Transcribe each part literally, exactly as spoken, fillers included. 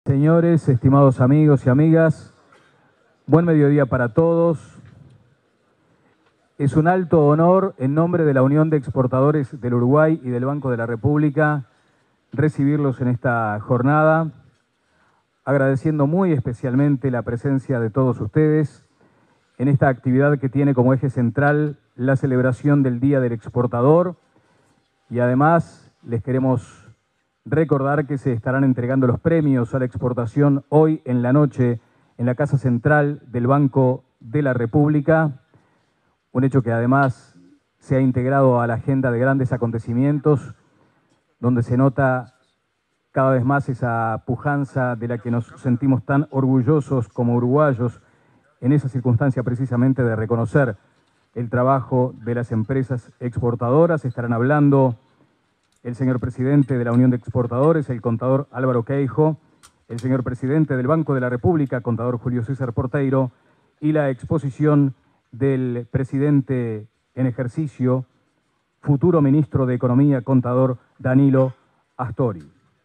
Señores, estimados amigos y amigas, buen mediodía para todos. Es un alto honor, en nombre de la Unión de Exportadores del Uruguay y del Banco de la República, recibirlos en esta jornada, agradeciendo muy especialmente la presencia de todos ustedes en esta actividad que tiene como eje central la celebración del Día del Exportador, y además les queremos recordar que se estarán entregando los premios a la exportación hoy en la noche en la Casa Central del Banco de la República, un hecho que además se ha integrado a la agenda de grandes acontecimientos, donde se nota cada vez más esa pujanza de la que nos sentimos tan orgullosos como uruguayos, en esa circunstancia precisamente de reconocer el trabajo de las empresas exportadoras. Estarán hablando el señor presidente de la Unión de Exportadores, el contador Álvaro Queijo, el señor presidente del Banco de la República, contador Julio César Porteiro, y la exposición del presidente en ejercicio, futuro ministro de Economía, contador Danilo Astori.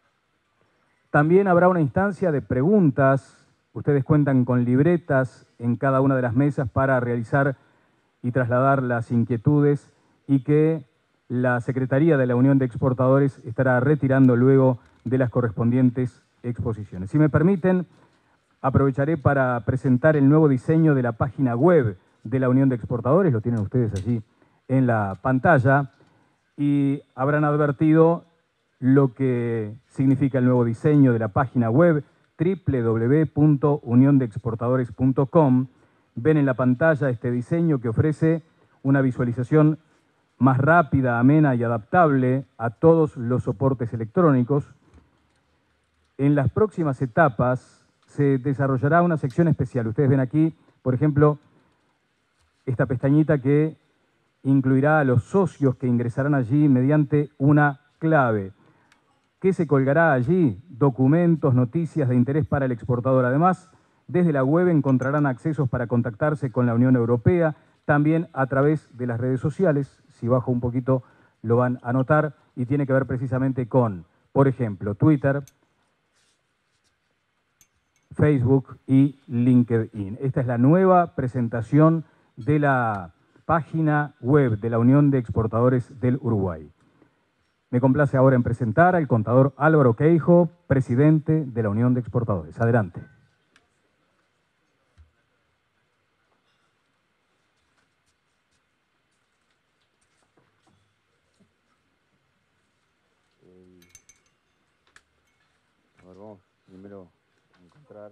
También habrá una instancia de preguntas. Ustedes cuentan con libretas en cada una de las mesas para realizar y trasladar las inquietudes, y que la Secretaría de la Unión de Exportadores estará retirando luego de las correspondientes exposiciones. Si me permiten, aprovecharé para presentar el nuevo diseño de la página web de la Unión de Exportadores. Lo tienen ustedes allí en la pantalla y habrán advertido lo que significa el nuevo diseño de la página web doble u doble u doble u punto unión de exportadores punto com. Ven en la pantalla este diseño que ofrece una visualización más rápida, amena y adaptable a todos los soportes electrónicos. En las próximas etapas se desarrollará una sección especial. Ustedes ven aquí, por ejemplo, esta pestañita que incluirá a los socios que ingresarán allí mediante una clave. ¿Qué se colgará allí? Documentos, noticias de interés para el exportador. Además, desde la web encontrarán accesos para contactarse con la Unión Europea, también a través de las redes sociales. Si bajo un poquito lo van a notar, y tiene que ver precisamente con, por ejemplo, Twitter, Facebook y LinkedIn. Esta es la nueva presentación de la página web de la Unión de Exportadores del Uruguay. Me complace ahora en presentar al contador Álvaro Queijo, presidente de la Unión de Exportadores. Adelante. A ver, vamos primero a encontrar.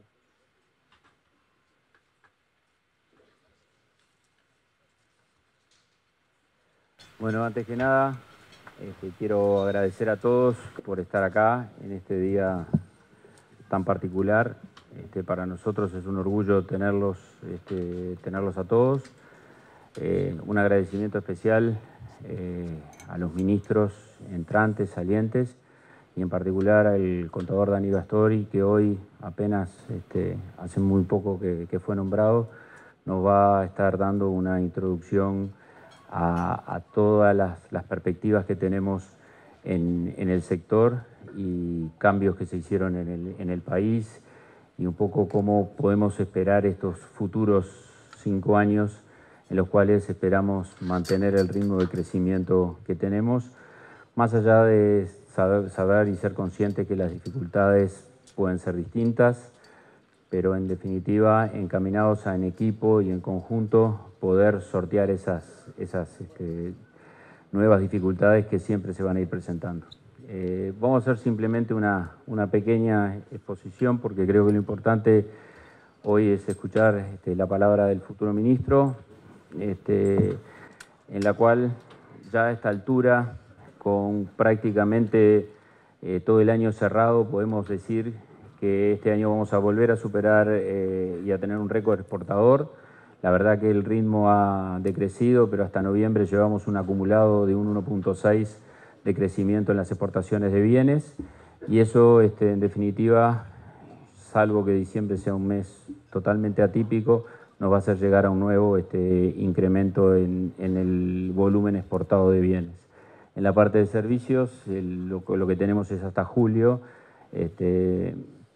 Bueno, antes que nada, este, quiero agradecer a todos por estar acá en este día tan particular. Este, para nosotros es un orgullo tenerlos, este, tenerlos a todos. Eh, un agradecimiento especial eh, a los ministros entrantes, salientes, y en particular al contador Danilo Astori, que hoy apenas este, hace muy poco que, que fue nombrado, nos va a estar dando una introducción a, a todas las, las perspectivas que tenemos en, en el sector y cambios que se hicieron en el, en el país, y un poco cómo podemos esperar estos futuros cinco años en los cuales esperamos mantener el ritmo de crecimiento que tenemos, más allá de saber, saber y ser consciente que las dificultades pueden ser distintas, pero en definitiva encaminados a en equipo y en conjunto poder sortear esas, esas este, nuevas dificultades que siempre se van a ir presentando. Eh, vamos a hacer simplemente una, una pequeña exposición, porque creo que lo importante hoy es escuchar este, la palabra del futuro ministro, este, en la cual ya a esta altura, con prácticamente eh, todo el año cerrado, podemos decir que este año vamos a volver a superar eh, y a tener un récord exportador. La verdad que el ritmo ha decrecido, pero hasta noviembre llevamos un acumulado de un uno punto seis de crecimiento en las exportaciones de bienes, y eso este, en definitiva, salvo que diciembre sea un mes totalmente atípico, nos va a hacer llegar a un nuevo este, incremento en, en el volumen exportado de bienes. En la parte de servicios, el, lo, lo que tenemos es hasta julio, este,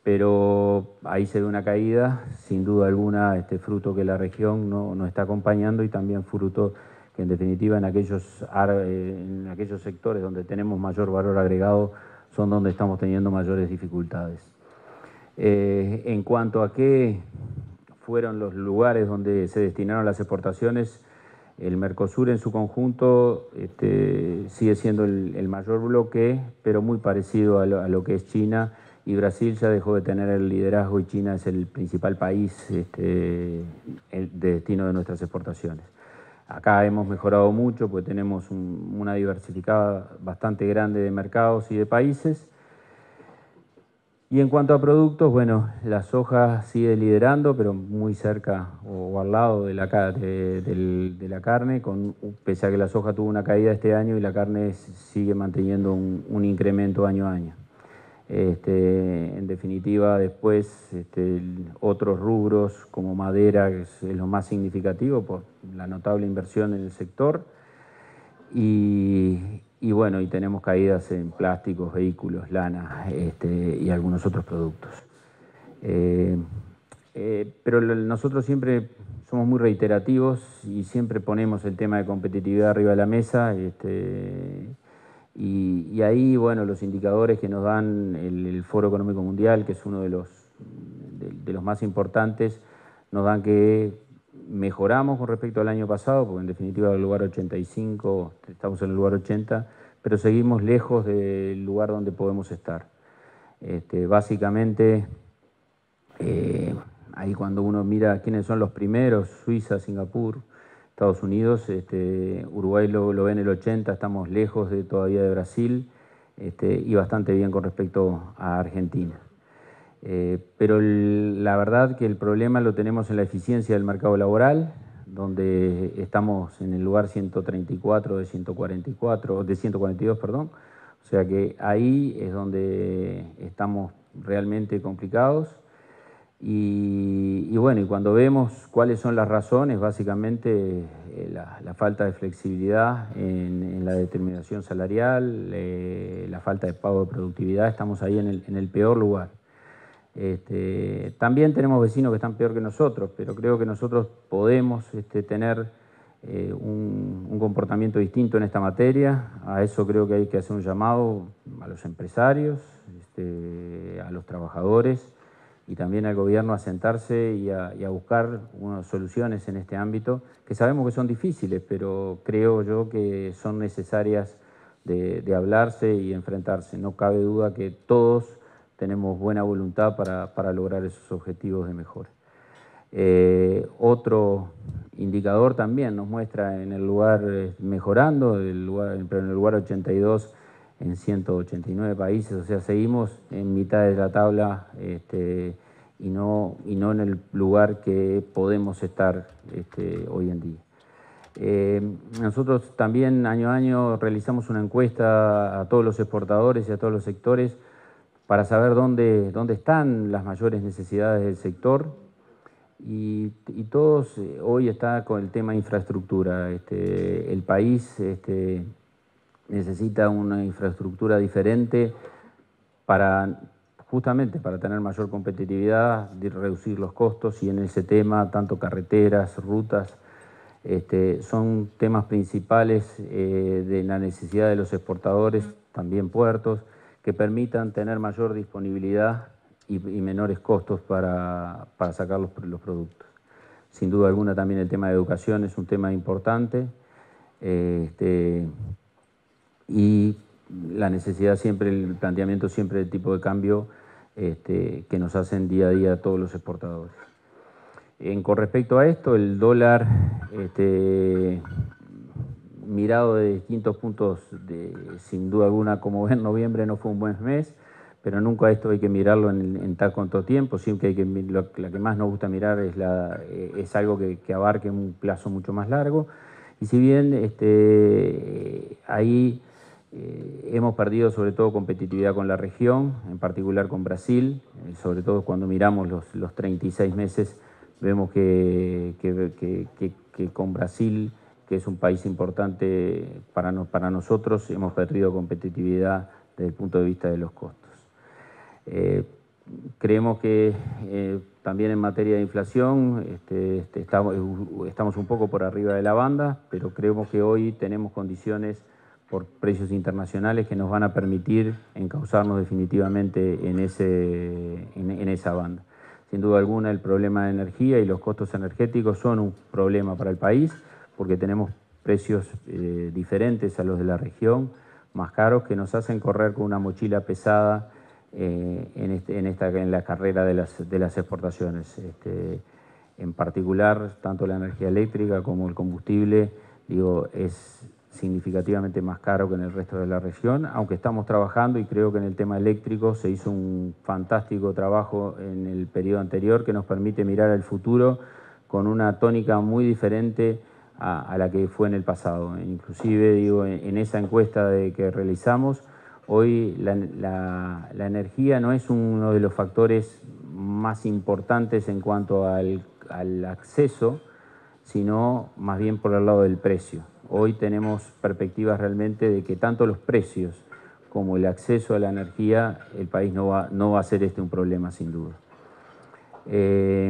pero ahí se ve una caída, sin duda alguna, este fruto que la región no, no está acompañando y también fruto que en definitiva en aquellos, en aquellos sectores donde tenemos mayor valor agregado son donde estamos teniendo mayores dificultades. Eh, en cuanto a qué fueron los lugares donde se destinaron las exportaciones, el Mercosur en su conjunto este, sigue siendo el, el mayor bloque, pero muy parecido a lo, a lo que es China, y Brasil ya dejó de tener el liderazgo y China es el principal país este, el, de destino de nuestras exportaciones. Acá hemos mejorado mucho porque tenemos un, una diversificada bastante grande de mercados y de países. Y en cuanto a productos, bueno, la soja sigue liderando, pero muy cerca o al lado de la, de, de, de la carne, con, pese a que la soja tuvo una caída este año y la carne sigue manteniendo un, un incremento año a año. Este, en definitiva, después este, otros rubros como madera, que es lo más significativo por la notable inversión en el sector, y, y bueno, y tenemos caídas en plásticos, vehículos, lana este, y algunos otros productos. Eh, eh, pero nosotros siempre somos muy reiterativos y siempre ponemos el tema de competitividad arriba de la mesa. Este, y, y ahí, bueno, los indicadores que nos dan el, el Foro Económico Mundial, que es uno de los, de, de los más importantes, nos dan que mejoramos con respecto al año pasado, porque en definitiva el lugar ochenta y cinco, estamos en el lugar ochenta, pero seguimos lejos del lugar donde podemos estar. Este, básicamente, eh, ahí cuando uno mira quiénes son los primeros, Suiza, Singapur, Estados Unidos, este, Uruguay lo, lo ve en el ochenta, estamos lejos de, todavía de Brasil este, y bastante bien con respecto a Argentina. Eh, pero el, la verdad que el problema lo tenemos en la eficiencia del mercado laboral, donde estamos en el lugar ciento treinta y cuatro de ciento cuarenta y cuatro, de ciento cuarenta y dos, perdón. O sea que ahí es donde estamos realmente complicados. Y, y bueno, y cuando vemos cuáles son las razones, básicamente eh, la, la falta de flexibilidad en, en la determinación salarial, eh, la falta de pago de productividad, estamos ahí en el, en el peor lugar. Este, también tenemos vecinos que están peor que nosotros, pero creo que nosotros podemos este, tener eh, un, un comportamiento distinto en esta materia. A eso creo que hay que hacer un llamado a los empresarios, este, a los trabajadores y también al gobierno a sentarse y a, y a buscar unas soluciones en este ámbito, que sabemos que son difíciles, pero creo yo que son necesarias de, de hablarse y enfrentarse. No cabe duda que todos tenemos buena voluntad para, para lograr esos objetivos de mejora. Eh, otro indicador también nos muestra en el lugar eh, mejorando, el lugar, pero en el lugar ochenta y dos en ciento ochenta y nueve países, o sea, seguimos en mitad de la tabla este, y, no, y no en el lugar que podemos estar este, hoy en día. Eh, nosotros también año a año realizamos una encuesta a todos los exportadores y a todos los sectores para saber dónde, dónde están las mayores necesidades del sector y, y todos eh, hoy está con el tema infraestructura. Este, el país este, necesita una infraestructura diferente para justamente para tener mayor competitividad, de reducir los costos y en ese tema tanto carreteras, rutas, este, son temas principales eh, de la necesidad de los exportadores, también puertos, que permitan tener mayor disponibilidad y, y menores costos para, para sacar los, los productos. Sin duda alguna también el tema de educación es un tema importante eh, este, y la necesidad siempre, el planteamiento siempre del tipo de cambio este, que nos hacen día a día todos los exportadores. En, con respecto a esto, el dólar este, mirado de distintos puntos, de, sin duda alguna, como ven, noviembre no fue un buen mes, pero nunca esto hay que mirarlo en, en tal cuanto tiempo, siempre hay que, lo, la que más nos gusta mirar es, la, es algo que, que abarque un plazo mucho más largo. Y si bien este, ahí eh, hemos perdido sobre todo competitividad con la región, en particular con Brasil, eh, sobre todo cuando miramos los, los treinta y seis meses, vemos que, que, que, que, que con Brasil, que es un país importante para, no, para nosotros, hemos perdido competitividad desde el punto de vista de los costos. Eh, creemos que eh, también en materia de inflación este, este, estamos, estamos un poco por arriba de la banda, pero creemos que hoy tenemos condiciones por precios internacionales que nos van a permitir encauzarnos definitivamente en, ese, en, en esa banda. Sin duda alguna, el problema de energía y los costos energéticos son un problema para el país porque tenemos precios eh, diferentes a los de la región, más caros, que nos hacen correr con una mochila pesada eh, en, este, en, esta, en la carrera de las, de las exportaciones. Este, en particular, tanto la energía eléctrica como el combustible, digo, es significativamente más caro que en el resto de la región, aunque estamos trabajando y creo que en el tema eléctrico se hizo un fantástico trabajo en el periodo anterior que nos permite mirar al futuro con una tónica muy diferente a, a la que fue en el pasado. Inclusive, digo, en, en esa encuesta de que realizamos, hoy la, la, la energía no es uno de los factores más importantes en cuanto al, al acceso, sino más bien por el lado del precio. Hoy tenemos perspectivas realmente de que tanto los precios como el acceso a la energía, el país no va, no va a ser este un problema sin duda. Eh,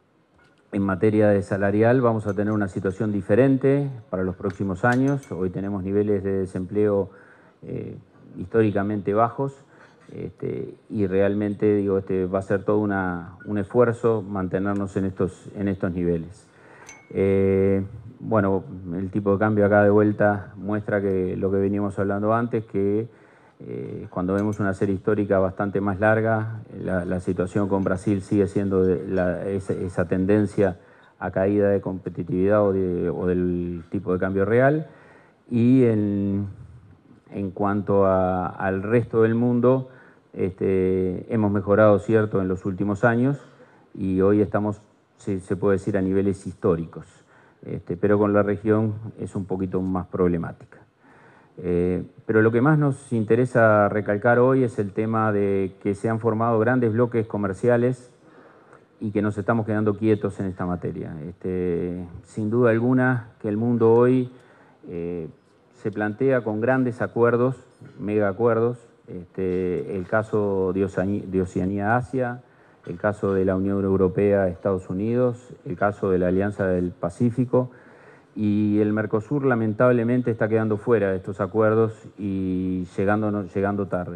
en materia de salarial vamos a tener una situación diferente para los próximos años. Hoy tenemos niveles de desempleo eh, históricamente bajos este, y realmente digo, este, va a ser todo una, un esfuerzo mantenernos en estos, en estos niveles. Eh, bueno, el tipo de cambio acá de vuelta muestra que lo que veníamos hablando antes, que eh, cuando vemos una serie histórica bastante más larga, la, la situación con Brasil sigue siendo de la, esa, esa tendencia a caída de competitividad o, de, o del tipo de cambio real. Y en, en cuanto a, al resto del mundo, este, hemos mejorado, cierto, en los últimos años y hoy estamos, se, se puede decir, a niveles históricos, este, pero con la región es un poquito más problemática. Eh, pero lo que más nos interesa recalcar hoy es el tema de que se han formado grandes bloques comerciales y que nos estamos quedando quietos en esta materia. Este, sin duda alguna que el mundo hoy eh, se plantea con grandes acuerdos, mega acuerdos, este, el caso de Oceanía-Asia, el caso de la Unión Europea-Estados Unidos, el caso de la Alianza del Pacífico, y el Mercosur lamentablemente está quedando fuera de estos acuerdos y llegando, llegando tarde.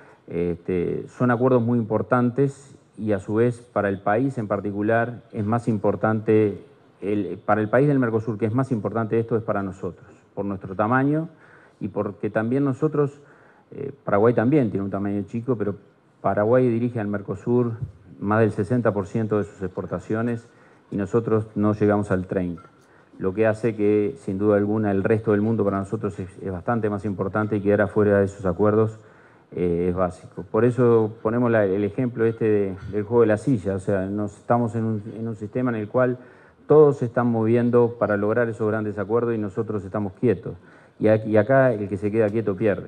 Este, son acuerdos muy importantes y a su vez para el país en particular es más importante, el, para el país del Mercosur que es más importante esto es para nosotros, por nuestro tamaño y porque también nosotros, eh, Paraguay también tiene un tamaño chico, pero Paraguay dirige al Mercosur más del sesenta por ciento de sus exportaciones y nosotros no llegamos al treinta por ciento. Lo que hace que, sin duda alguna, el resto del mundo para nosotros es, es bastante más importante y quedar afuera de esos acuerdos eh, es básico. Por eso ponemos la, el ejemplo este de, del juego de la silla, o sea, nos, estamos en un, en un sistema en el cual todos se están moviendo para lograr esos grandes acuerdos y nosotros estamos quietos. Y, aquí, y acá el que se queda quieto pierde.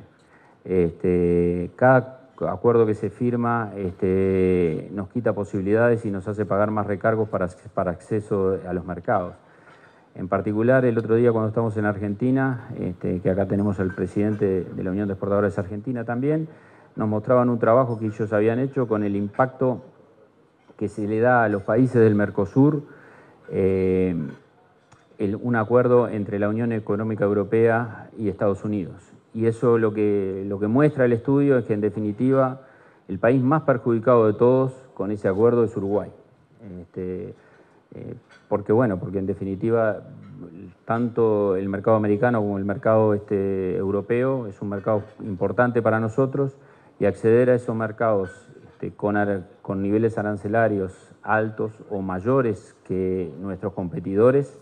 Este, cada acuerdo que se firma este, nos quita posibilidades y nos hace pagar más recargos para, para acceso a los mercados. En particular, el otro día cuando estamos en Argentina, este, que acá tenemos al presidente de la Unión de Exportadores Argentina también, nos mostraban un trabajo que ellos habían hecho con el impacto que se le da a los países del Mercosur, eh, el, un acuerdo entre la Unión Económica Europea y Estados Unidos. Y eso lo que, lo que muestra el estudio es que en definitiva el país más perjudicado de todos con ese acuerdo es Uruguay. Este, Eh, porque bueno, porque en definitiva tanto el mercado americano como el mercado este, europeo es un mercado importante para nosotros y acceder a esos mercados este, con, con niveles arancelarios altos o mayores que nuestros competidores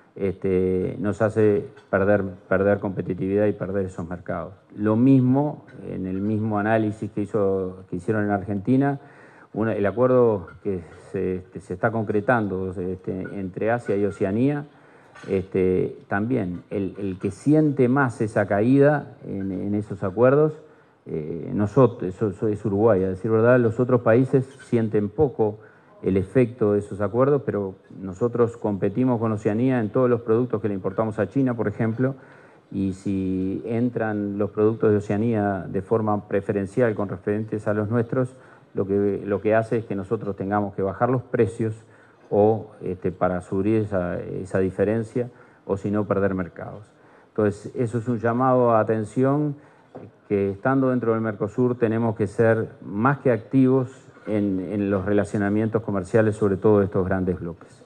este, nos hace perder, perder competitividad y perder esos mercados. Lo mismo en el mismo análisis que, hizo, que hicieron en Argentina. Una, el acuerdo que se, este, se está concretando este, entre Asia y Oceanía, este, también el, el que siente más esa caída en, en esos acuerdos, eh, nosotros, eso, eso es Uruguay, a decir verdad, los otros países sienten poco el efecto de esos acuerdos, pero nosotros competimos con Oceanía en todos los productos que le importamos a China, por ejemplo, y si entran los productos de Oceanía de forma preferencial con referentes a los nuestros, lo que, lo que hace es que nosotros tengamos que bajar los precios o este, para subir esa, esa diferencia, o si no perder mercados. Entonces, eso es un llamado a atención, que estando dentro del Mercosur tenemos que ser más que activos en, en los relacionamientos comerciales, sobre todo de estos grandes bloques.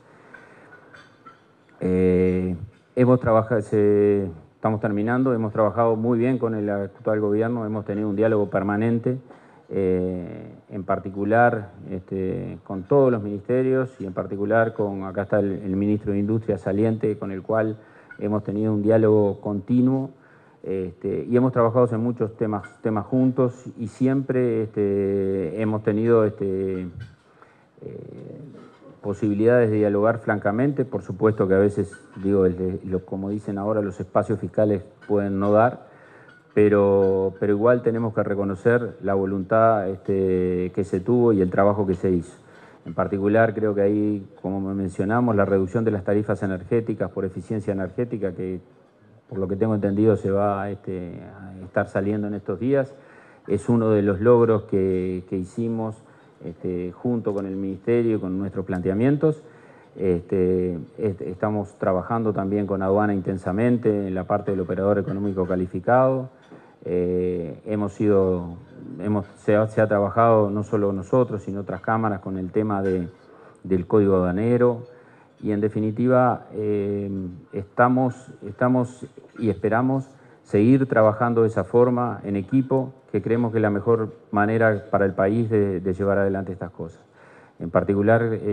Eh, hemos trabajado, se, estamos terminando, hemos trabajado muy bien con el actual gobierno, hemos tenido un diálogo permanente, eh, en particular este, con todos los ministerios y en particular con, acá está el, el ministro de Industria saliente, con el cual hemos tenido un diálogo continuo. Este, y hemos trabajado en muchos temas, temas juntos y siempre este, hemos tenido este, eh, posibilidades de dialogar francamente. Por supuesto que a veces, digo, el de, lo, como dicen ahora, los espacios fiscales pueden no dar, pero, pero igual tenemos que reconocer la voluntad este, que se tuvo y el trabajo que se hizo. En particular, creo que ahí, como mencionamos, la reducción de las tarifas energéticas por eficiencia energética, que por lo que tengo entendido se va este, a estar saliendo en estos días, es uno de los logros que, que hicimos este, junto con el Ministerio y con nuestros planteamientos. Este, este, estamos trabajando también con aduana intensamente en la parte del operador económico calificado. Eh, hemos sido, hemos, se, ha, se ha trabajado no solo nosotros, sino otras cámaras con el tema de, del código aduanero. Y en definitiva, eh, estamos, estamos y esperamos seguir trabajando de esa forma en equipo, que creemos que es la mejor manera para el país de, de llevar adelante estas cosas. En particular, el,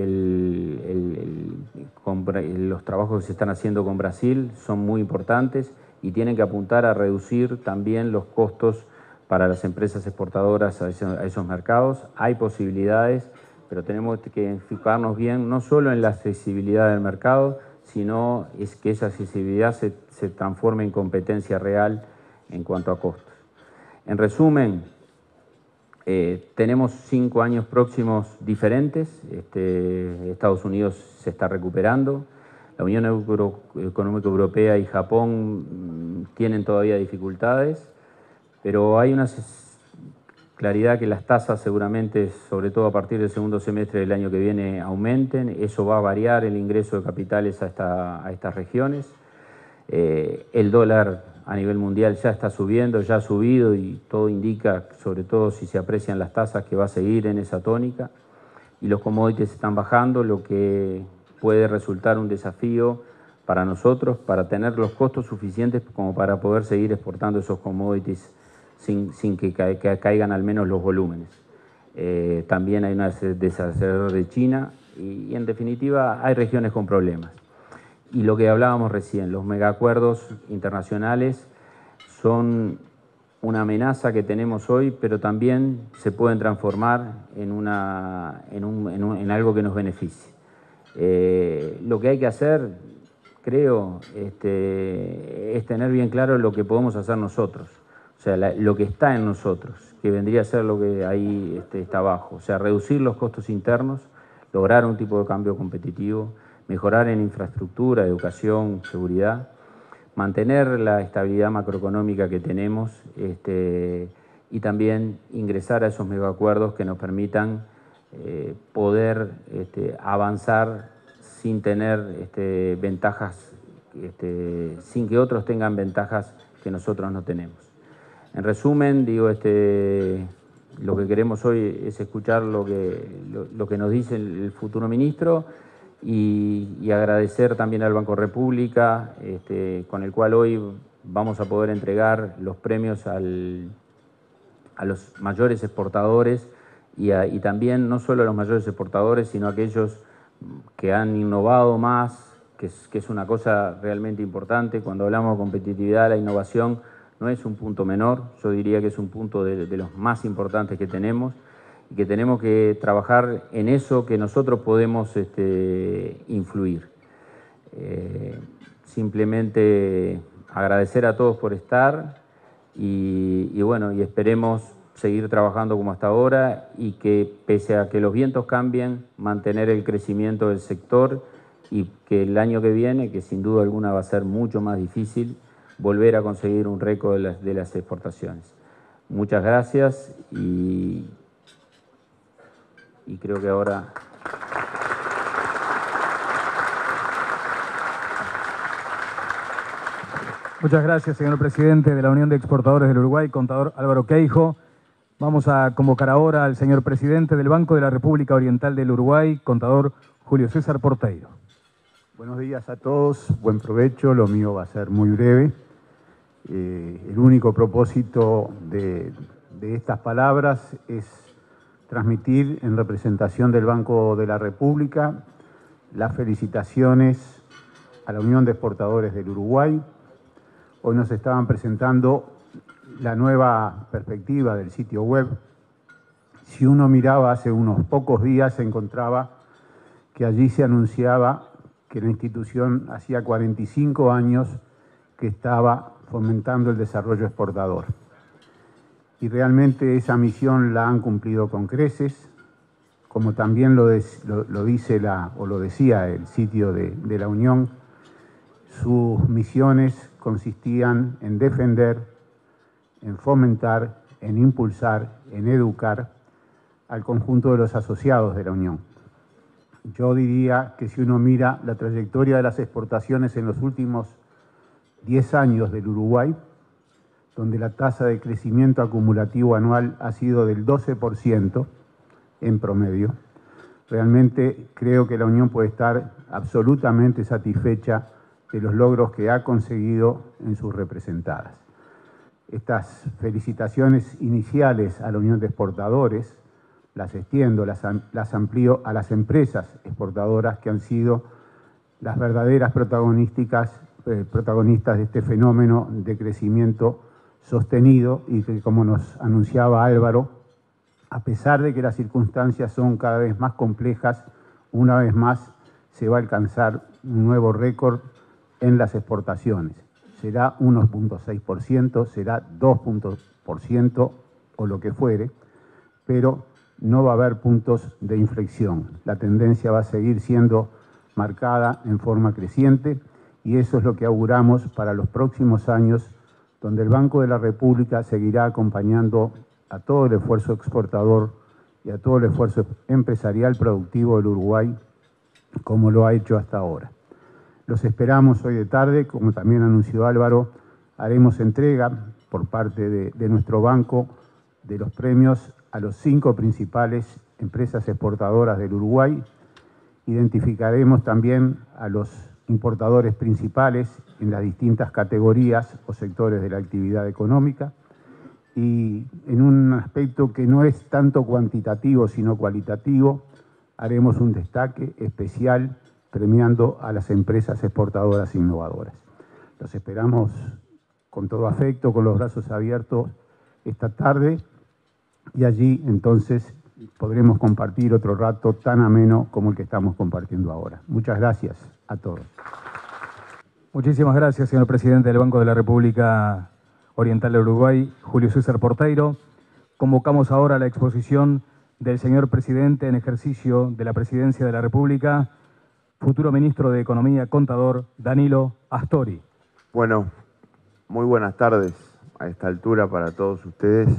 el, el, los trabajos que se están haciendo con Brasil son muy importantes y tienen que apuntar a reducir también los costos para las empresas exportadoras a esos, a esos mercados. Hay posibilidades, pero tenemos que enfocarnos bien no solo en la accesibilidad del mercado, sino es que esa accesibilidad se, se transforme en competencia real en cuanto a costos. En resumen, eh, tenemos cinco años próximos diferentes. Este, Estados Unidos se está recuperando, la Unión Euro Económica Europea y Japón mmm, tienen todavía dificultades, pero hay una claridad que las tasas seguramente, sobre todo a partir del segundo semestre del año que viene, aumenten. Eso va a variar el ingreso de capitales a, esta, a estas regiones. Eh, el dólar a nivel mundial ya está subiendo, ya ha subido y todo indica, sobre todo si se aprecian las tasas, que va a seguir en esa tónica. Y los commodities están bajando, lo que puede resultar un desafío para nosotros, para tener los costos suficientes como para poder seguir exportando esos commodities sin, sin que, ca que caigan al menos los volúmenes. Eh, también hay una desacelerador de China y, y en definitiva hay regiones con problemas. Y lo que hablábamos recién, los megacuerdos internacionales son una amenaza que tenemos hoy, pero también se pueden transformar en, una, en, un, en, un, en algo que nos beneficie. Eh, lo que hay que hacer, creo, este, es tener bien claro lo que podemos hacer nosotros, o sea, la, lo que está en nosotros, que vendría a ser lo que ahí este, está abajo, o sea, reducir los costos internos, lograr un tipo de cambio competitivo, mejorar en infraestructura, educación, seguridad, mantener la estabilidad macroeconómica que tenemos este, y también ingresar a esos megacuerdos que nos permitan eh, poder este, avanzar sin tener este, ventajas, este, sin que otros tengan ventajas que nosotros no tenemos. En resumen, digo, este, lo que queremos hoy es escuchar lo que, lo, lo que nos dice el, el futuro ministro. Y, y agradecer también al Banco República, este, con el cual hoy vamos a poder entregar los premios al, a los mayores exportadores y, a, y también no solo a los mayores exportadores, sino a aquellos que han innovado más, que es, que es una cosa realmente importante. Cuando hablamos de competitividad, la innovación no es un punto menor, yo diría que es un punto de, de los más importantes que tenemos, y que tenemos que trabajar en eso que nosotros podemos este, influir. Eh, simplemente agradecer a todos por estar y, y bueno, y esperemos seguir trabajando como hasta ahora y que pese a que los vientos cambien, mantener el crecimiento del sector y que el año que viene, que sin duda alguna va a ser mucho más difícil, volver a conseguir un récord de las, de las exportaciones. Muchas gracias y y creo que ahora... Muchas gracias, señor presidente de la Unión de Exportadores del Uruguay, contador Álvaro Queijo. Vamos a convocar ahora al señor presidente del Banco de la República Oriental del Uruguay, contador Julio César Porteiro. Buenos días a todos, buen provecho, lo mío va a ser muy breve. Eh, el único propósito de, de estas palabras es transmitir en representación del Banco de la República las felicitaciones a la Unión de Exportadores del Uruguay. Hoy nos estaban presentando la nueva perspectiva del sitio web. Si uno miraba hace unos pocos días, se encontraba que allí se anunciaba que la institución hacía cuarenta y cinco años que estaba fomentando el desarrollo exportador. Y realmente esa misión la han cumplido con creces, como también lo, de, lo, lo dice la, o lo decía el sitio de, de la Unión. Sus misiones consistían en defender, en fomentar, en impulsar, en educar al conjunto de los asociados de la Unión. Yo diría que si uno mira la trayectoria de las exportaciones en los últimos diez años del Uruguay, donde la tasa de crecimiento acumulativo anual ha sido del doce por ciento en promedio, realmente creo que la Unión puede estar absolutamente satisfecha de los logros que ha conseguido en sus representadas. Estas felicitaciones iniciales a la Unión de Exportadores las extiendo, las, las amplío a las empresas exportadoras que han sido las verdaderas protagonísticas, eh, protagonistas de este fenómeno de crecimiento sostenido y que, como nos anunciaba Álvaro, a pesar de que las circunstancias son cada vez más complejas, una vez más se va a alcanzar un nuevo récord en las exportaciones. Será uno punto seis por ciento, será dos por ciento o lo que fuere, pero no va a haber puntos de inflexión. La tendencia va a seguir siendo marcada en forma creciente y eso es lo que auguramos para los próximos años, donde el Banco de la República seguirá acompañando a todo el esfuerzo exportador y a todo el esfuerzo empresarial productivo del Uruguay, como lo ha hecho hasta ahora. Los esperamos hoy de tarde, como también anunció Álvaro, haremos entrega por parte de, de nuestro banco de los premios a los cinco principales empresas exportadoras del Uruguay. Identificaremos también a los importadores principales en las distintas categorías o sectores de la actividad económica y en un aspecto que no es tanto cuantitativo sino cualitativo, haremos un destaque especial premiando a las empresas exportadoras innovadoras. Los esperamos con todo afecto, con los brazos abiertos esta tarde y allí entonces podremos compartir otro rato tan ameno como el que estamos compartiendo ahora. Muchas gracias a todos. Muchísimas gracias, señor presidente del Banco de la República Oriental del Uruguay, Julio César Porteiro. Convocamos ahora a la exposición del señor presidente en ejercicio de la Presidencia de la República, futuro ministro de Economía, contador Danilo Astori. Bueno, muy buenas tardes a esta altura para todos ustedes.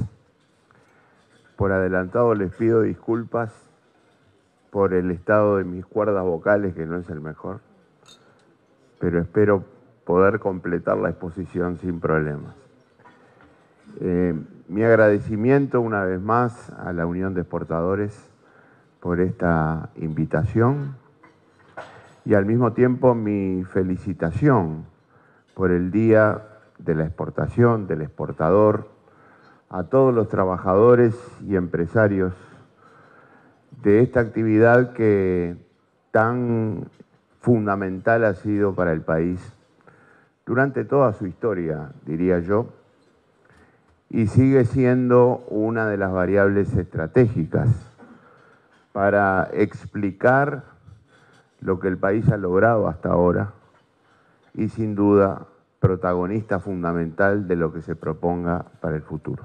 Por adelantado les pido disculpas por el estado de mis cuerdas vocales, que no es el mejor, pero espero poder completar la exposición sin problemas. Eh, mi agradecimiento una vez más a la Unión de Exportadores por esta invitación y al mismo tiempo mi felicitación por el Día de la Exportación, del Exportador, a todos los trabajadores y empresarios de esta actividad que tan fundamental ha sido para el país durante toda su historia, diría yo, y sigue siendo una de las variables estratégicas para explicar lo que el país ha logrado hasta ahora y sin duda protagonista fundamental de lo que se proponga para el futuro.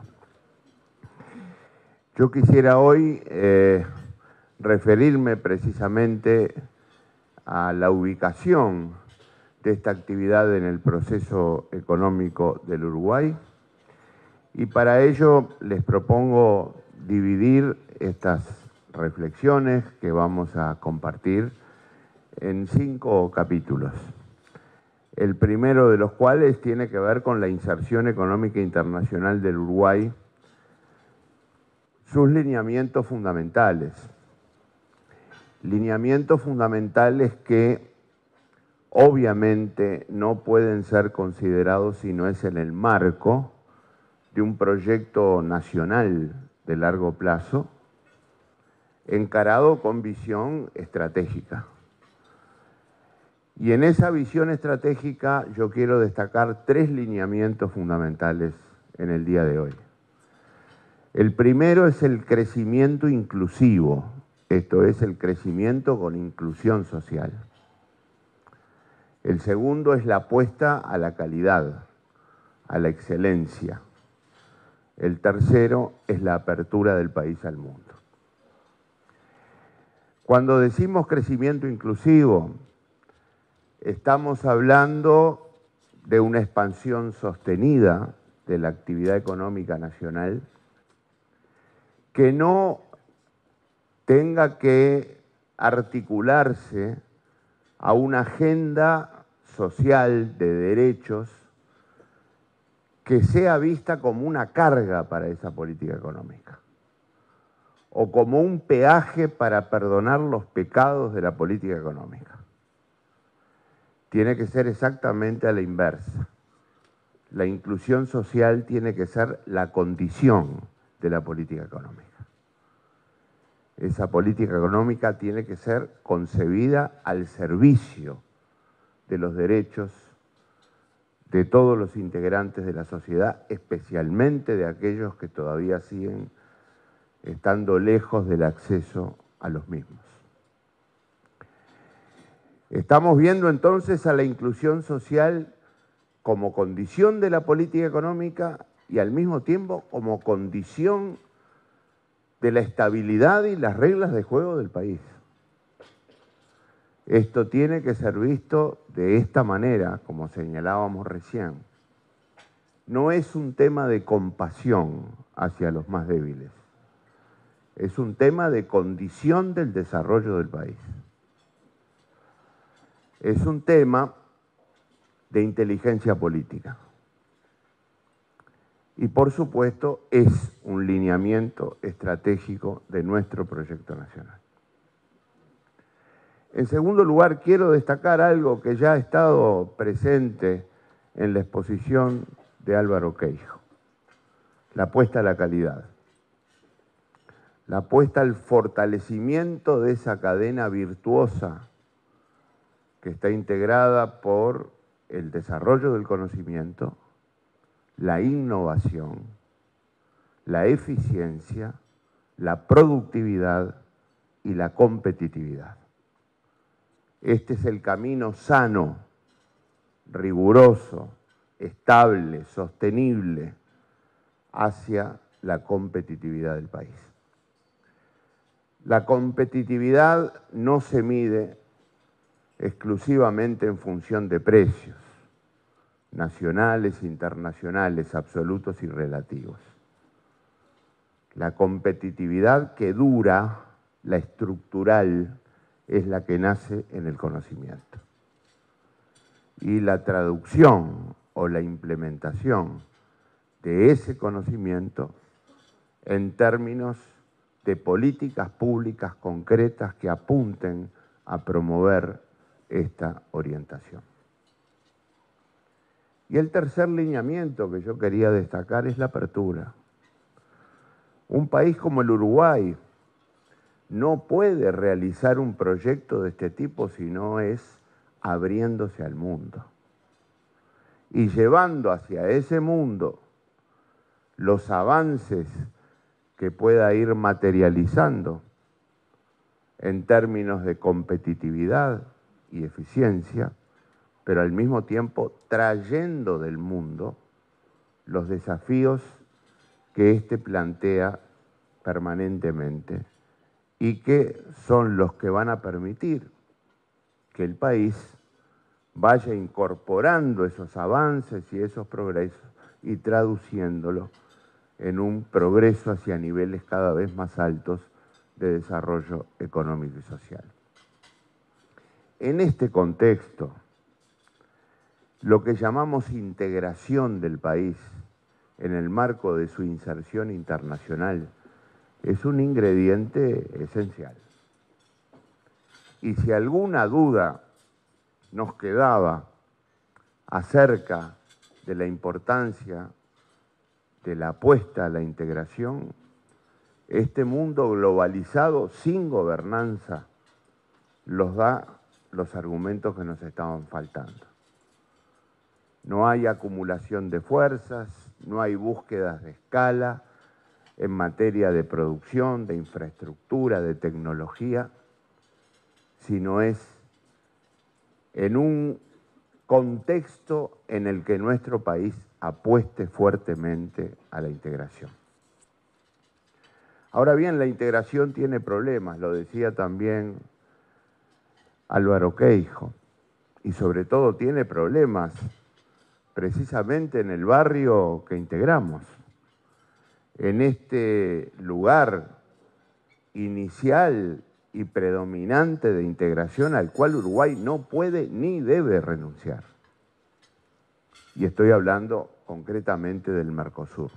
Yo quisiera hoy eh, referirme precisamente a la ubicación de esta actividad en el proceso económico del Uruguay y para ello les propongo dividir estas reflexiones que vamos a compartir en cinco capítulos. El primero de los cuales tiene que ver con la inserción económica internacional del Uruguay, sus lineamientos fundamentales. Lineamientos fundamentales que obviamente no pueden ser considerados si no es en el marco de un proyecto nacional de largo plazo, encarado con visión estratégica. Y en esa visión estratégica yo quiero destacar tres lineamientos fundamentales en el día de hoy. El primero es el crecimiento inclusivo, esto es el crecimiento con inclusión social. El segundo es la apuesta a la calidad, a la excelencia. El tercero es la apertura del país al mundo. Cuando decimos crecimiento inclusivo, estamos hablando de una expansión sostenida de la actividad económica nacional que no tenga que articularse a una agenda social de derechos que sea vista como una carga para esa política económica o como un peaje para perdonar los pecados de la política económica. Tiene que ser exactamente a la inversa. La inclusión social tiene que ser la condición de la política económica. Esa política económica tiene que ser concebida al servicio de los derechos de todos los integrantes de la sociedad, especialmente de aquellos que todavía siguen estando lejos del acceso a los mismos. Estamos viendo entonces a la inclusión social como condición de la política económica y al mismo tiempo como condición de la estabilidad y las reglas de juego del país. Esto tiene que ser visto de esta manera, como señalábamos recién. No es un tema de compasión hacia los más débiles. Es un tema de condición del desarrollo del país. Es un tema de inteligencia política. Y por supuesto es un lineamiento estratégico de nuestro proyecto nacional. En segundo lugar, quiero destacar algo que ya ha estado presente en la exposición de Álvaro Queijo, la apuesta a la calidad, la apuesta al fortalecimiento de esa cadena virtuosa que está integrada por el desarrollo del conocimiento, la innovación, la eficiencia, la productividad y la competitividad. Este es el camino sano, riguroso, estable, sostenible hacia la competitividad del país. La competitividad no se mide exclusivamente en función de precios, nacionales, internacionales, absolutos y relativos. La competitividad que dura, la estructural, es la que nace en el conocimiento. Y la traducción o la implementación de ese conocimiento en términos de políticas públicas concretas que apunten a promover esta orientación. Y el tercer lineamiento que yo quería destacar es la apertura. Un país como el Uruguay no puede realizar un proyecto de este tipo si no es abriéndose al mundo y llevando hacia ese mundo los avances que pueda ir materializando en términos de competitividad y eficiencia, pero al mismo tiempo trayendo del mundo los desafíos que éste plantea permanentemente y que son los que van a permitir que el país vaya incorporando esos avances y esos progresos y traduciéndolo en un progreso hacia niveles cada vez más altos de desarrollo económico y social. En este contexto, lo que llamamos integración del país en el marco de su inserción internacional es un ingrediente esencial. Y si alguna duda nos quedaba acerca de la importancia de la apuesta a la integración, este mundo globalizado sin gobernanza los da los argumentos que nos estaban faltando. No hay acumulación de fuerzas, no hay búsquedas de escala en materia de producción, de infraestructura, de tecnología, sino es en un contexto en el que nuestro país apueste fuertemente a la integración. Ahora bien, la integración tiene problemas, lo decía también Álvaro Queijo, y sobre todo tiene problemas precisamente en el barrio que integramos, en este lugar inicial y predominante de integración al cual Uruguay no puede ni debe renunciar. Y estoy hablando concretamente del Mercosur.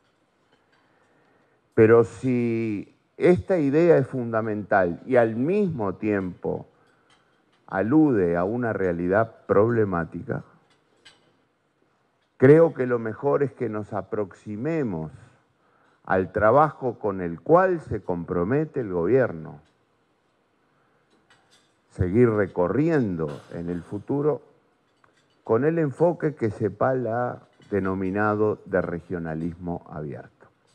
Pero si esta idea es fundamental y al mismo tiempo alude a una realidad problemática, creo que lo mejor es que nos aproximemos al trabajo con el cual se compromete el gobierno. Seguir recorriendo en el futuro con el enfoque que CEPAL ha denominado de regionalismo abierto.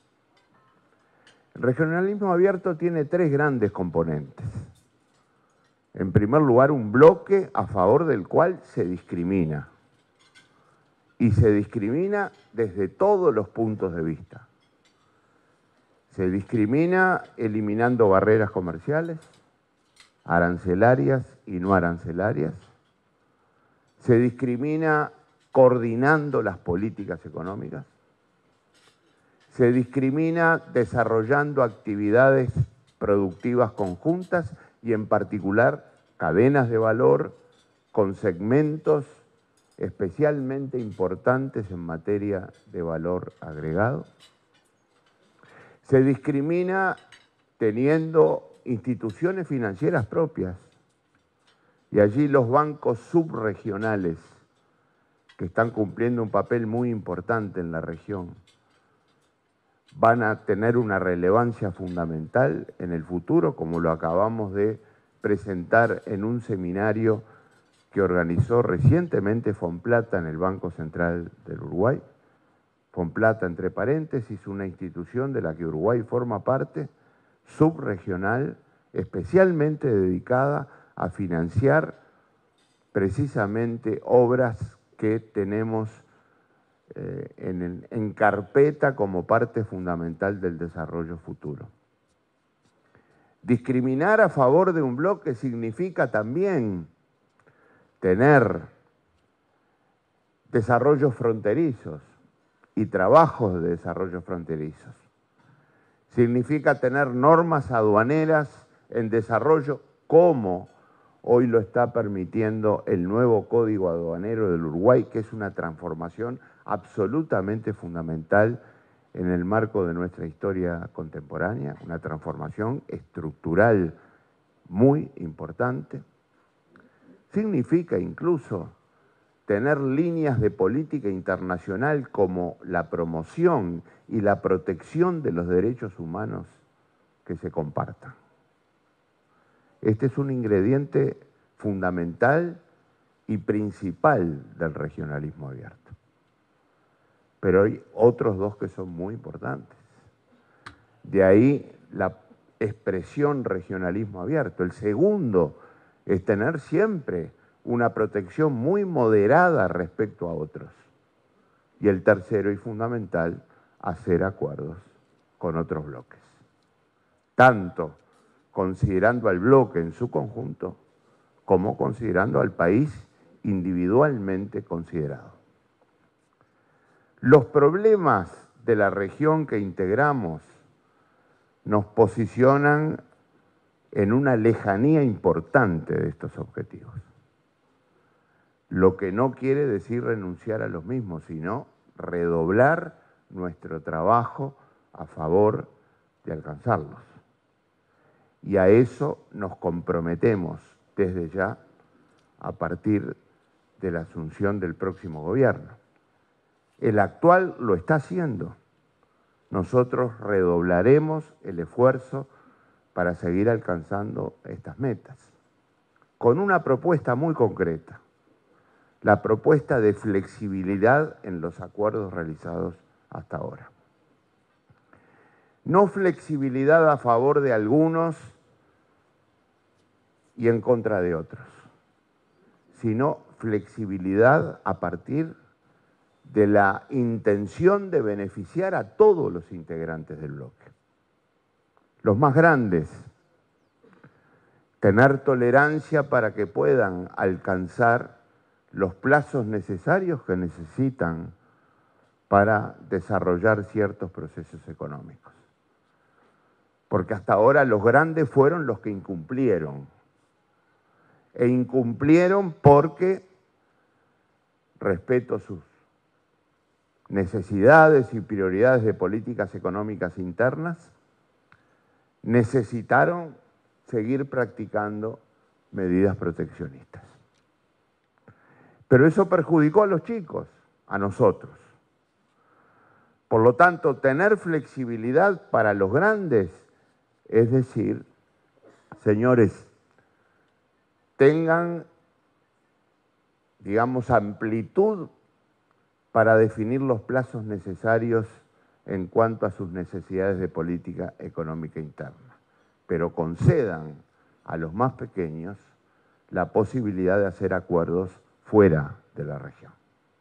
El regionalismo abierto tiene tres grandes componentes. En primer lugar, un bloque a favor del cual se discrimina. Y se discrimina desde todos los puntos de vista. Se discrimina eliminando barreras comerciales, arancelarias y no arancelarias. Se discrimina coordinando las políticas económicas. Se discrimina desarrollando actividades productivas conjuntas y en particular cadenas de valor con segmentos especialmente importantes en materia de valor agregado. Se discrimina teniendo instituciones financieras propias y allí los bancos subregionales que están cumpliendo un papel muy importante en la región van a tener una relevancia fundamental en el futuro, como lo acabamos de presentar en un seminario que organizó recientemente Fomplata en el Banco Central del Uruguay. Fomplata, entre paréntesis, una institución de la que Uruguay forma parte, subregional, especialmente dedicada a financiar precisamente obras que tenemos eh, en, en carpeta como parte fundamental del desarrollo futuro. Discriminar a favor de un bloque significa también tener desarrollos fronterizos y trabajos de desarrollo fronterizos. Significa tener normas aduaneras en desarrollo como hoy lo está permitiendo el nuevo Código Aduanero del Uruguay, que es una transformación absolutamente fundamental en el marco de nuestra historia contemporánea, una transformación estructural muy importante. Significa incluso tener líneas de política internacional como la promoción y la protección de los derechos humanos que se compartan. Este es un ingrediente fundamental y principal del regionalismo abierto. Pero hay otros dos que son muy importantes. De ahí la expresión regionalismo abierto. El segundo es tener siempre una protección muy moderada respecto a otros. Y el tercero y fundamental, hacer acuerdos con otros bloques. Tanto considerando al bloque en su conjunto, como considerando al país individualmente considerado. Los problemas de la región que integramos nos posicionan en una lejanía importante de estos objetivos. Lo que no quiere decir renunciar a los mismos, sino redoblar nuestro trabajo a favor de alcanzarlos. Y a eso nos comprometemos desde ya a partir de la asunción del próximo gobierno. El actual lo está haciendo. Nosotros redoblaremos el esfuerzo para seguir alcanzando estas metas, con una propuesta muy concreta, la propuesta de flexibilidad en los acuerdos realizados hasta ahora. No flexibilidad a favor de algunos y en contra de otros, sino flexibilidad a partir de la intención de beneficiar a todos los integrantes del bloque. Los más grandes, tener tolerancia para que puedan alcanzar los plazos necesarios que necesitan para desarrollar ciertos procesos económicos. Porque hasta ahora los grandes fueron los que incumplieron. E incumplieron porque, respecto a sus necesidades y prioridades de políticas económicas internas, necesitaron seguir practicando medidas proteccionistas. Pero eso perjudicó a los chicos, a nosotros. Por lo tanto, tener flexibilidad para los grandes, es decir, señores, tengan, digamos, amplitud para definir los plazos necesarios en cuanto a sus necesidades de política económica interna, pero concedan a los más pequeños la posibilidad de hacer acuerdos fuera de la región.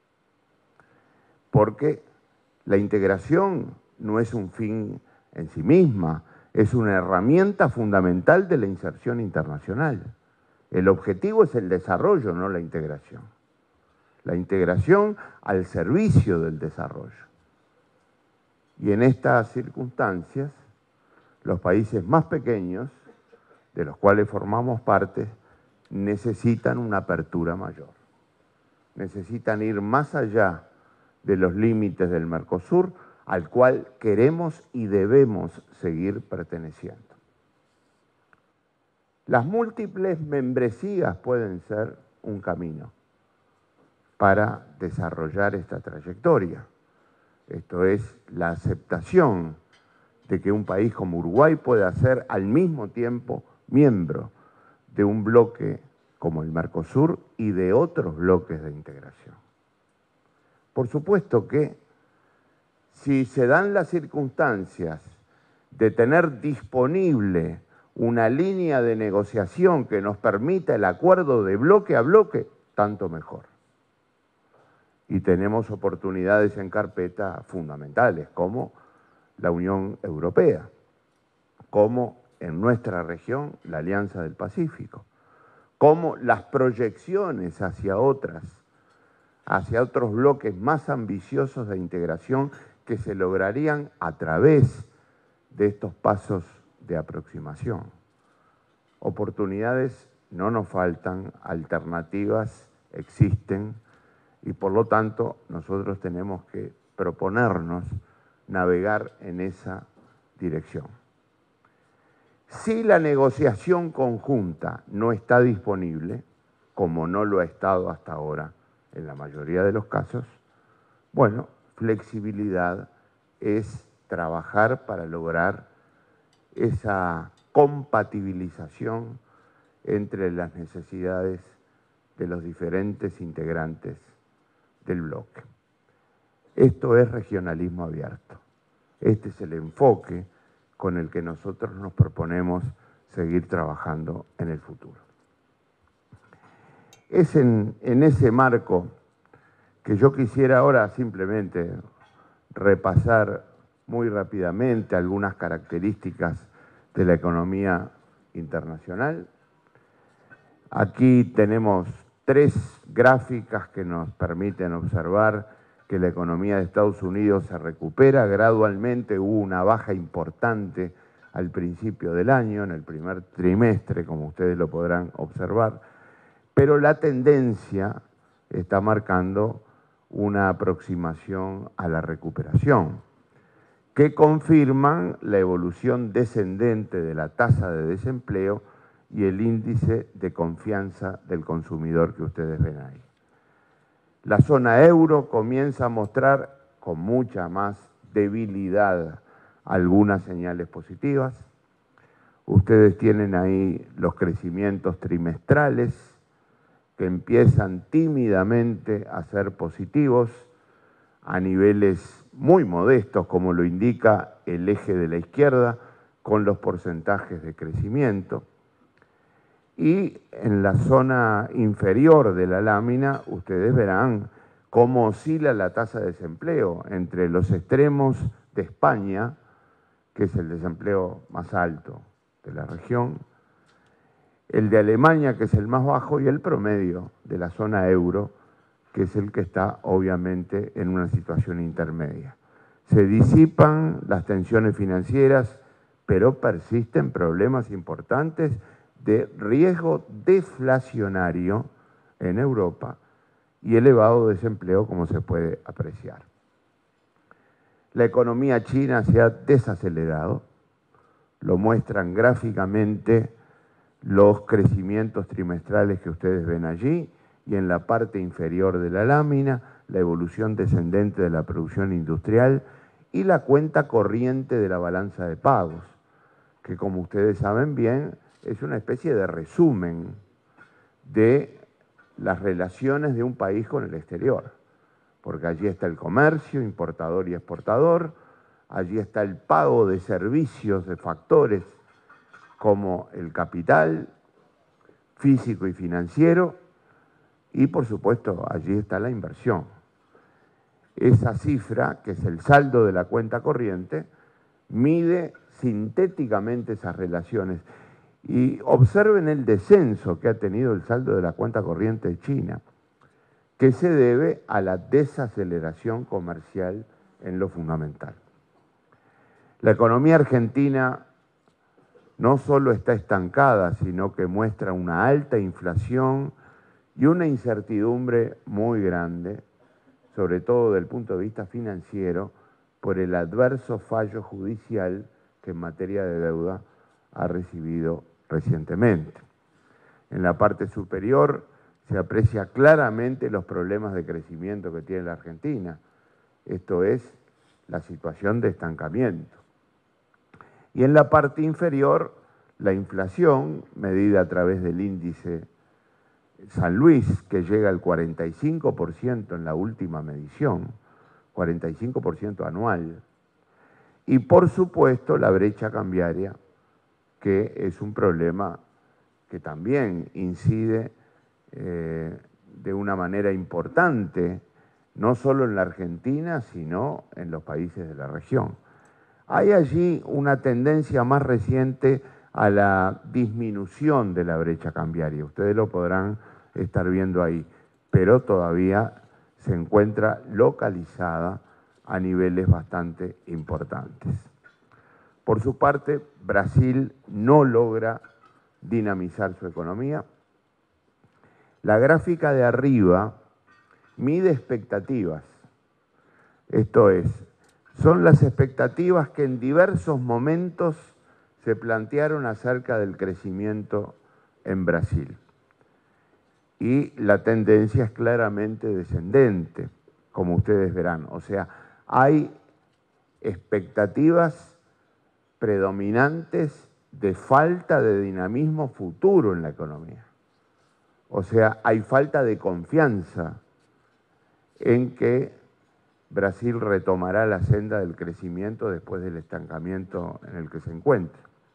Porque la integración no es un fin en sí misma, es una herramienta fundamental de la inserción internacional. El objetivo es el desarrollo, no la integración. La integración al servicio del desarrollo. Y en estas circunstancias, los países más pequeños, de los cuales formamos parte, necesitan una apertura mayor. Necesitan ir más allá de los límites del Mercosur, al cual queremos y debemos seguir perteneciendo. Las múltiples membresías pueden ser un camino para desarrollar esta trayectoria. Esto es la aceptación de que un país como Uruguay pueda ser al mismo tiempo miembro de un bloque como el Mercosur y de otros bloques de integración. Por supuesto que si se dan las circunstancias de tener disponible una línea de negociación que nos permita el acuerdo de bloque a bloque, tanto mejor. Y tenemos oportunidades en carpeta fundamentales, como la Unión Europea, como en nuestra región la Alianza del Pacífico, como las proyecciones hacia otras, hacia otros bloques más ambiciosos de integración que se lograrían a través de estos pasos de aproximación. Oportunidades no nos faltan, alternativas existen y por lo tanto nosotros tenemos que proponernos navegar en esa dirección. Si la negociación conjunta no está disponible, como no lo ha estado hasta ahora en la mayoría de los casos, bueno, flexibilidad es trabajar para lograr esa compatibilización entre las necesidades de los diferentes integrantes del bloque. Esto es regionalismo abierto. Este es el enfoque con el que nosotros nos proponemos seguir trabajando en el futuro. Es en, en ese marco que yo quisiera ahora simplemente repasar muy rápidamente algunas características de la economía internacional. Aquí tenemos tres gráficas que nos permiten observar que la economía de Estados Unidos se recupera gradualmente. Hubo una baja importante al principio del año, en el primer trimestre, como ustedes lo podrán observar, pero la tendencia está marcando una aproximación a la recuperación, que confirman la evolución descendente de la tasa de desempleo y el índice de confianza del consumidor que ustedes ven ahí. La zona euro comienza a mostrar con mucha más debilidad algunas señales positivas. Ustedes tienen ahí los crecimientos trimestrales que empiezan tímidamente a ser positivos a niveles muy modestos, como lo indica el eje de la izquierda, con los porcentajes de crecimiento. Y en la zona inferior de la lámina, ustedes verán cómo oscila la tasa de desempleo entre los extremos de España, que es el desempleo más alto de la región, el de Alemania, que es el más bajo, y el promedio de la zona euro, que es el que está obviamente en una situación intermedia. Se disipan las tensiones financieras, pero persisten problemas importantes de riesgo deflacionario en Europa y elevado desempleo, como se puede apreciar. La economía china se ha desacelerado, lo muestran gráficamente los crecimientos trimestrales que ustedes ven allí, y en la parte inferior de la lámina, la evolución descendente de la producción industrial y la cuenta corriente de la balanza de pagos, que como ustedes saben bien, es una especie de resumen de las relaciones de un país con el exterior, porque allí está el comercio, importador y exportador, allí está el pago de servicios de factores como el capital físico y financiero, y por supuesto allí está la inversión. Esa cifra, que es el saldo de la cuenta corriente, mide sintéticamente esas relaciones. Y observen el descenso que ha tenido el saldo de la cuenta corriente de China, que se debe a la desaceleración comercial en lo fundamental. La economía argentina no solo está estancada, sino que muestra una alta inflación y una incertidumbre muy grande, sobre todo desde el punto de vista financiero, por el adverso fallo judicial que en materia de deuda ha recibido recientemente. En la parte superior se aprecia claramente los problemas de crecimiento que tiene la Argentina. Esto es la situación de estancamiento. Y en la parte inferior, la inflación, medida a través del índice San Luis, que llega al cuarenta y cinco por ciento en la última medición, cuarenta y cinco por ciento anual. Y por supuesto la brecha cambiaria, que es un problema que también incide eh, de una manera importante, no solo en la Argentina, sino en los países de la región. Hay allí una tendencia más reciente a la disminución de la brecha cambiaria. Ustedes lo podrán estar viendo ahí, pero todavía se encuentra localizada a niveles bastante importantes. Por su parte, Brasil no logra dinamizar su economía. La gráfica de arriba mide expectativas. Esto es, son las expectativas que en diversos momentos se plantearon acerca del crecimiento en Brasil. Y la tendencia es claramente descendente, como ustedes verán. O sea, hay expectativas predominantes de falta de dinamismo futuro en la economía. O sea, hay falta de confianza en que Brasil retomará la senda del crecimiento después del estancamiento en el que se encuentra.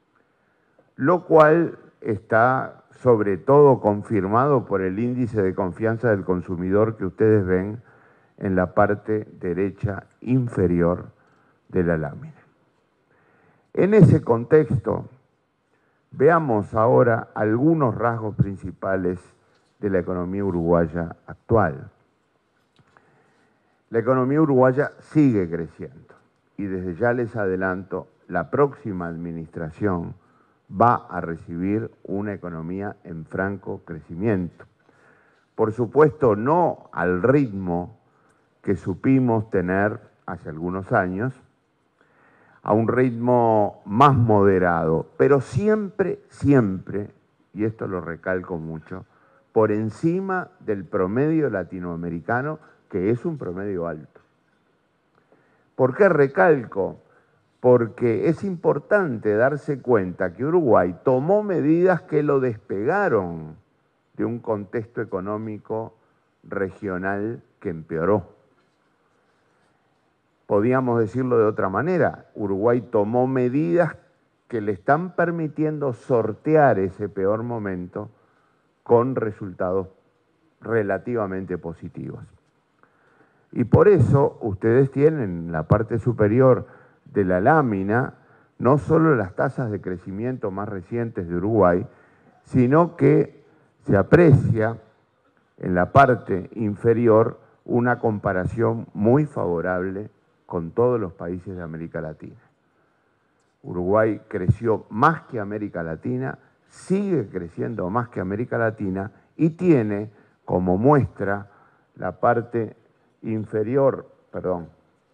Lo cual está sobre todo confirmado por el índice de confianza del consumidor que ustedes ven en la parte derecha inferior de la lámina. En ese contexto, veamos ahora algunos rasgos principales de la economía uruguaya actual. La economía uruguaya sigue creciendo y desde ya les adelanto, la próxima administración va a recibir una economía en franco crecimiento. Por supuesto, no al ritmo que supimos tener hace algunos años, a un ritmo más moderado, pero siempre, siempre, y esto lo recalco mucho, por encima del promedio latinoamericano, que es un promedio alto. ¿Por qué recalco? Porque es importante darse cuenta que Uruguay tomó medidas que lo despegaron de un contexto económico regional que empeoró. Podíamos decirlo de otra manera, Uruguay tomó medidas que le están permitiendo sortear ese peor momento con resultados relativamente positivos. Y por eso ustedes tienen en la parte superior de la lámina no solo las tasas de crecimiento más recientes de Uruguay, sino que se aprecia en la parte inferior una comparación muy favorable con todos los países de América Latina. Uruguay creció más que América Latina, sigue creciendo más que América Latina y tiene como muestra la parte inferior, perdón,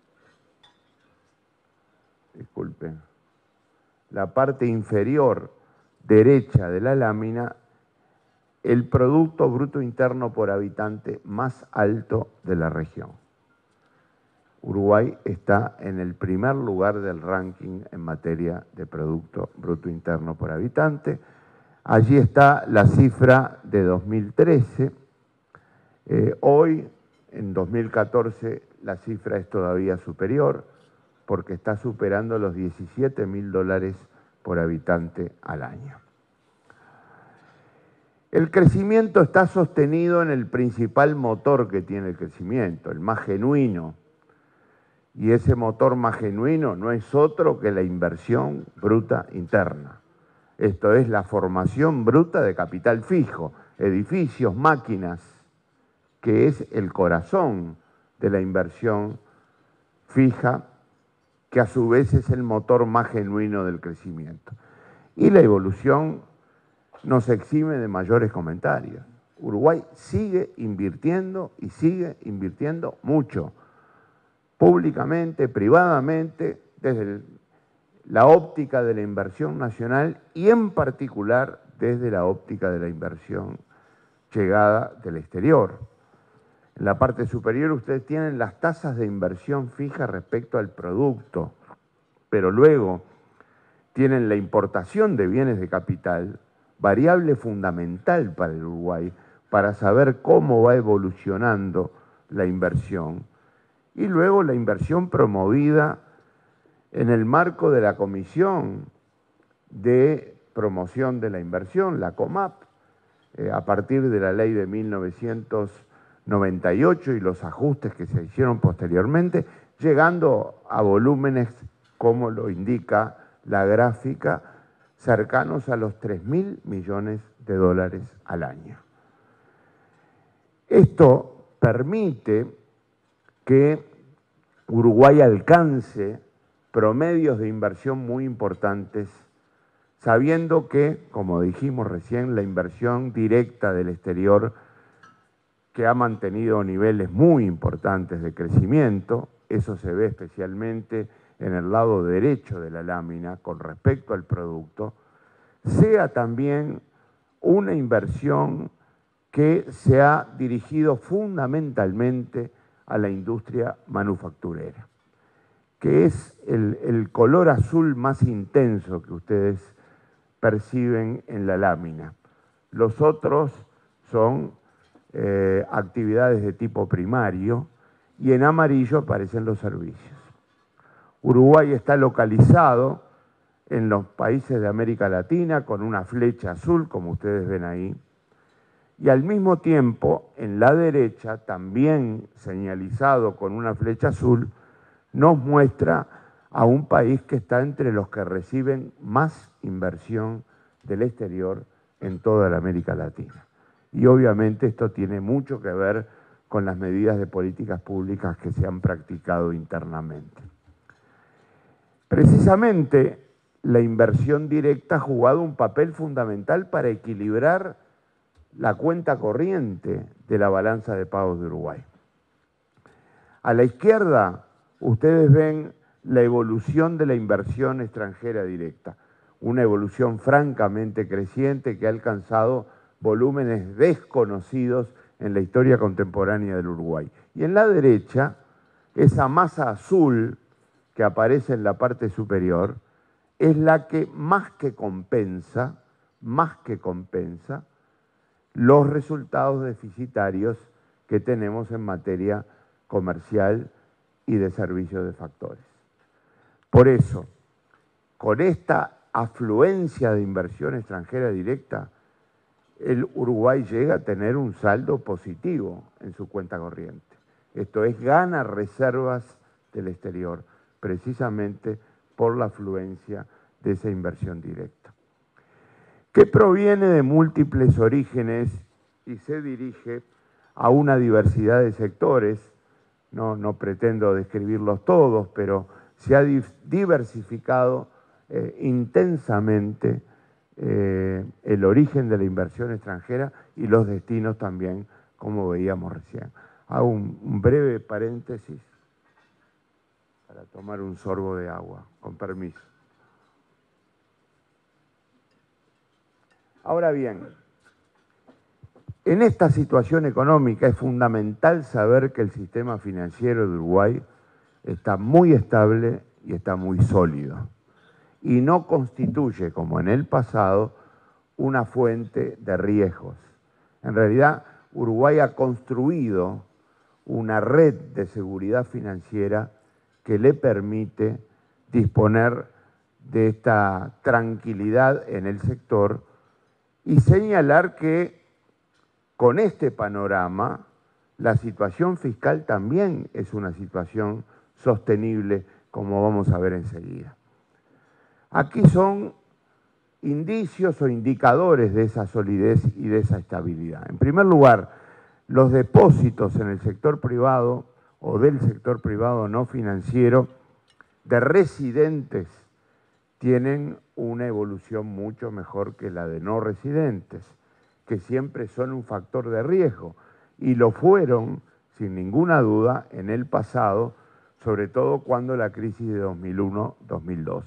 disculpen, la parte inferior derecha de la lámina, el Producto Bruto Interno por habitante más alto de la región. Uruguay está en el primer lugar del ranking en materia de Producto Bruto Interno por habitante. Allí está la cifra de dos mil trece. Eh, hoy, en dos mil catorce, la cifra es todavía superior porque está superando los diecisiete mil dólares por habitante al año. El crecimiento está sostenido en el principal motor que tiene el crecimiento, el más genuino. Y ese motor más genuino no es otro que la inversión bruta interna. Esto es la formación bruta de capital fijo, edificios, máquinas, que es el corazón de la inversión fija, que a su vez es el motor más genuino del crecimiento. Y la evolución nos exime de mayores comentarios. Uruguay sigue invirtiendo y sigue invirtiendo mucho, públicamente, privadamente, desde el, la óptica de la inversión nacional y en particular desde la óptica de la inversión llegada del exterior. En la parte superior ustedes tienen las tasas de inversión fija respecto al producto, pero luego tienen la importación de bienes de capital, variable fundamental para el Uruguay, para saber cómo va evolucionando la inversión. Y luego la inversión promovida en el marco de la Comisión de Promoción de la Inversión, la COMAP, eh, a partir de la ley de mil novecientos noventa y ocho y los ajustes que se hicieron posteriormente, llegando a volúmenes, como lo indica la gráfica, cercanos a los tres mil millones de dólares al año. Esto permite que Uruguay alcance promedios de inversión muy importantes, sabiendo que, como dijimos recién, la inversión directa del exterior, que ha mantenido niveles muy importantes de crecimiento, eso se ve especialmente en el lado derecho de la lámina con respecto al producto, sea también una inversión que se ha dirigido fundamentalmente a la industria manufacturera, que es el, el color azul más intenso que ustedes perciben en la lámina. Los otros son eh, actividades de tipo primario y en amarillo aparecen los servicios. Uruguay está localizado en los países de América Latina con una flecha azul, como ustedes ven ahí, y al mismo tiempo, en la derecha, también señalizado con una flecha azul, nos muestra a un país que está entre los que reciben más inversión del exterior en toda la América Latina. Y obviamente esto tiene mucho que ver con las medidas de políticas públicas que se han practicado internamente. Precisamente la inversión directa ha jugado un papel fundamental para equilibrar la cuenta corriente de la balanza de pagos de Uruguay. A la izquierda, ustedes ven la evolución de la inversión extranjera directa, una evolución francamente creciente que ha alcanzado volúmenes desconocidos en la historia contemporánea del Uruguay. Y en la derecha, esa masa azul que aparece en la parte superior es la que más que compensa, más que compensa, los resultados deficitarios que tenemos en materia comercial y de servicios de factores. Por eso, con esta afluencia de inversión extranjera directa, el Uruguay llega a tener un saldo positivo en su cuenta corriente. Esto es, gana reservas del exterior, precisamente por la afluencia de esa inversión directa, que proviene de múltiples orígenes y se dirige a una diversidad de sectores. No, no pretendo describirlos todos, pero se ha diversificado eh, intensamente eh, el origen de la inversión extranjera y los destinos también, como veíamos recién. Hago un, un breve paréntesis para tomar un sorbo de agua, con permiso. Ahora bien, en esta situación económica es fundamental saber que el sistema financiero de Uruguay está muy estable y está muy sólido, y no constituye, como en el pasado, una fuente de riesgos. En realidad, Uruguay ha construido una red de seguridad financiera que le permite disponer de esta tranquilidad en el sector y señalar que con este panorama la situación fiscal también es una situación sostenible, como vamos a ver enseguida. Aquí son indicios o indicadores de esa solidez y de esa estabilidad. En primer lugar, los depósitos en el sector privado o del sector privado no financiero de residentes tienen una evolución mucho mejor que la de no residentes, que siempre son un factor de riesgo, y lo fueron, sin ninguna duda, en el pasado, sobre todo cuando la crisis de dos mil uno dos mil dos.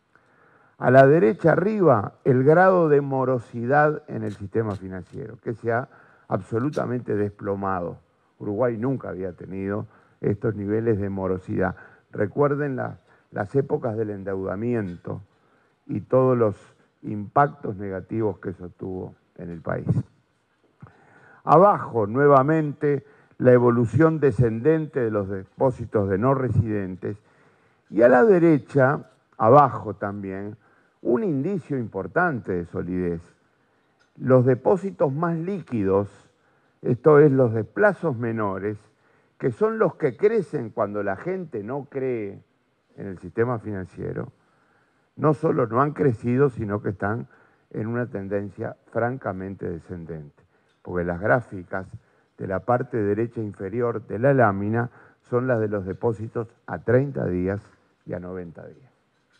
A la derecha arriba, el grado de morosidad en el sistema financiero, que se ha absolutamente desplomado. Uruguay nunca había tenido estos niveles de morosidad. Recuerden la, las épocas del endeudamiento y todos los impactos negativos que eso tuvo en el país. Abajo, nuevamente, la evolución descendente de los depósitos de no residentes, y a la derecha, abajo también, un indicio importante de solidez. Los depósitos más líquidos, esto es, los de plazos menores, que son los que crecen cuando la gente no cree en el sistema financiero, no solo no han crecido, sino que están en una tendencia francamente descendente, porque las gráficas de la parte derecha inferior de la lámina son las de los depósitos a treinta días y a noventa días.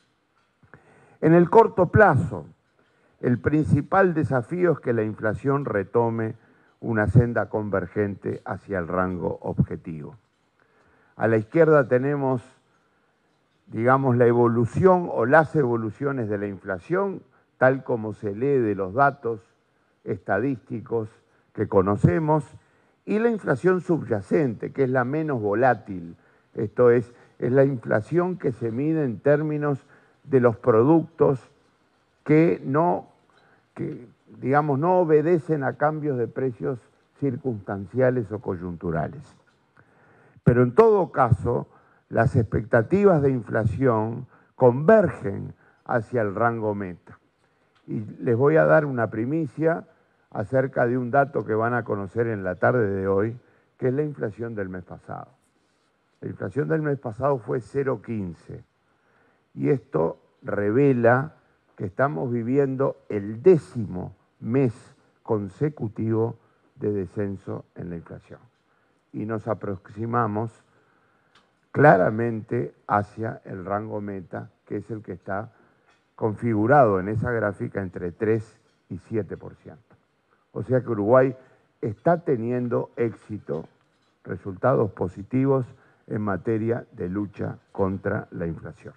En el corto plazo, el principal desafío es que la inflación retome una senda convergente hacia el rango objetivo. A la izquierda tenemos, digamos, la evolución o las evoluciones de la inflación, tal como se lee de los datos estadísticos que conocemos, y la inflación subyacente, que es la menos volátil. Esto es, es la inflación que se mide en términos de los productos que no, que, digamos, no obedecen a cambios de precios circunstanciales o coyunturales. Pero en todo caso, las expectativas de inflación convergen hacia el rango meta. Y les voy a dar una primicia acerca de un dato que van a conocer en la tarde de hoy, que es la inflación del mes pasado. La inflación del mes pasado fue cero coma quince, y esto revela que estamos viviendo el décimo mes consecutivo de descenso en la inflación, y nos aproximamos claramente hacia el rango meta, que es el que está configurado en esa gráfica entre tres y siete por ciento. O sea que Uruguay está teniendo éxito, resultados positivos en materia de lucha contra la inflación.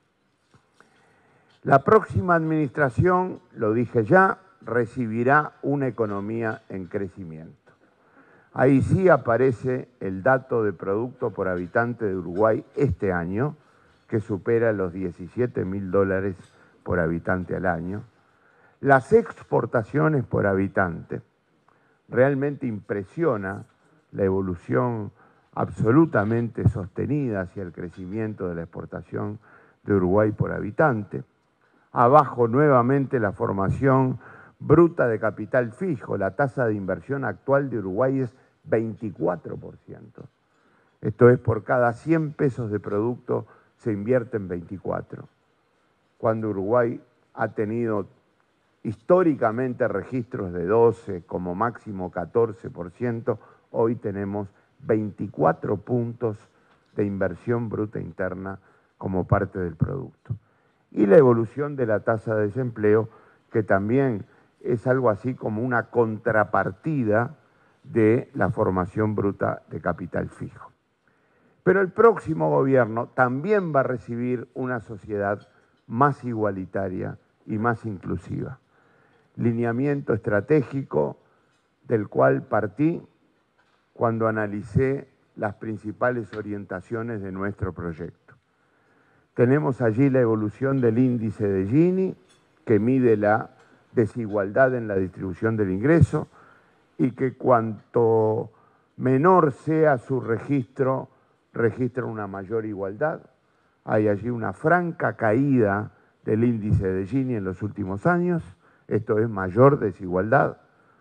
La próxima administración, lo dije ya, recibirá una economía en crecimiento. Ahí sí aparece el dato de producto por habitante de Uruguay este año, que supera los diecisiete mil dólares por habitante al año. Las exportaciones por habitante, realmente impresiona la evolución absolutamente sostenida hacia el crecimiento de la exportación de Uruguay por habitante. Abajo nuevamente la formación bruta de capital fijo. La tasa de inversión actual de Uruguay es veinticuatro por ciento. Esto es, por cada cien pesos de producto se invierten veinticuatro. Cuando Uruguay ha tenido históricamente registros de doce, como máximo catorce por ciento, hoy tenemos veinticuatro puntos de inversión bruta interna como parte del producto. Y la evolución de la tasa de desempleo, que también es algo así como una contrapartida de la formación bruta de capital fijo. Pero el próximo gobierno también va a recibir una sociedad más igualitaria y más inclusiva. Lineamiento estratégico del cual partí cuando analicé las principales orientaciones de nuestro proyecto. Tenemos allí la evolución del índice de Gini, que mide la desigualdad en la distribución del ingreso, y que cuanto menor sea su registro, registra una mayor igualdad. Hay allí una franca caída del índice de Gini en los últimos años, esto es mayor desigualdad.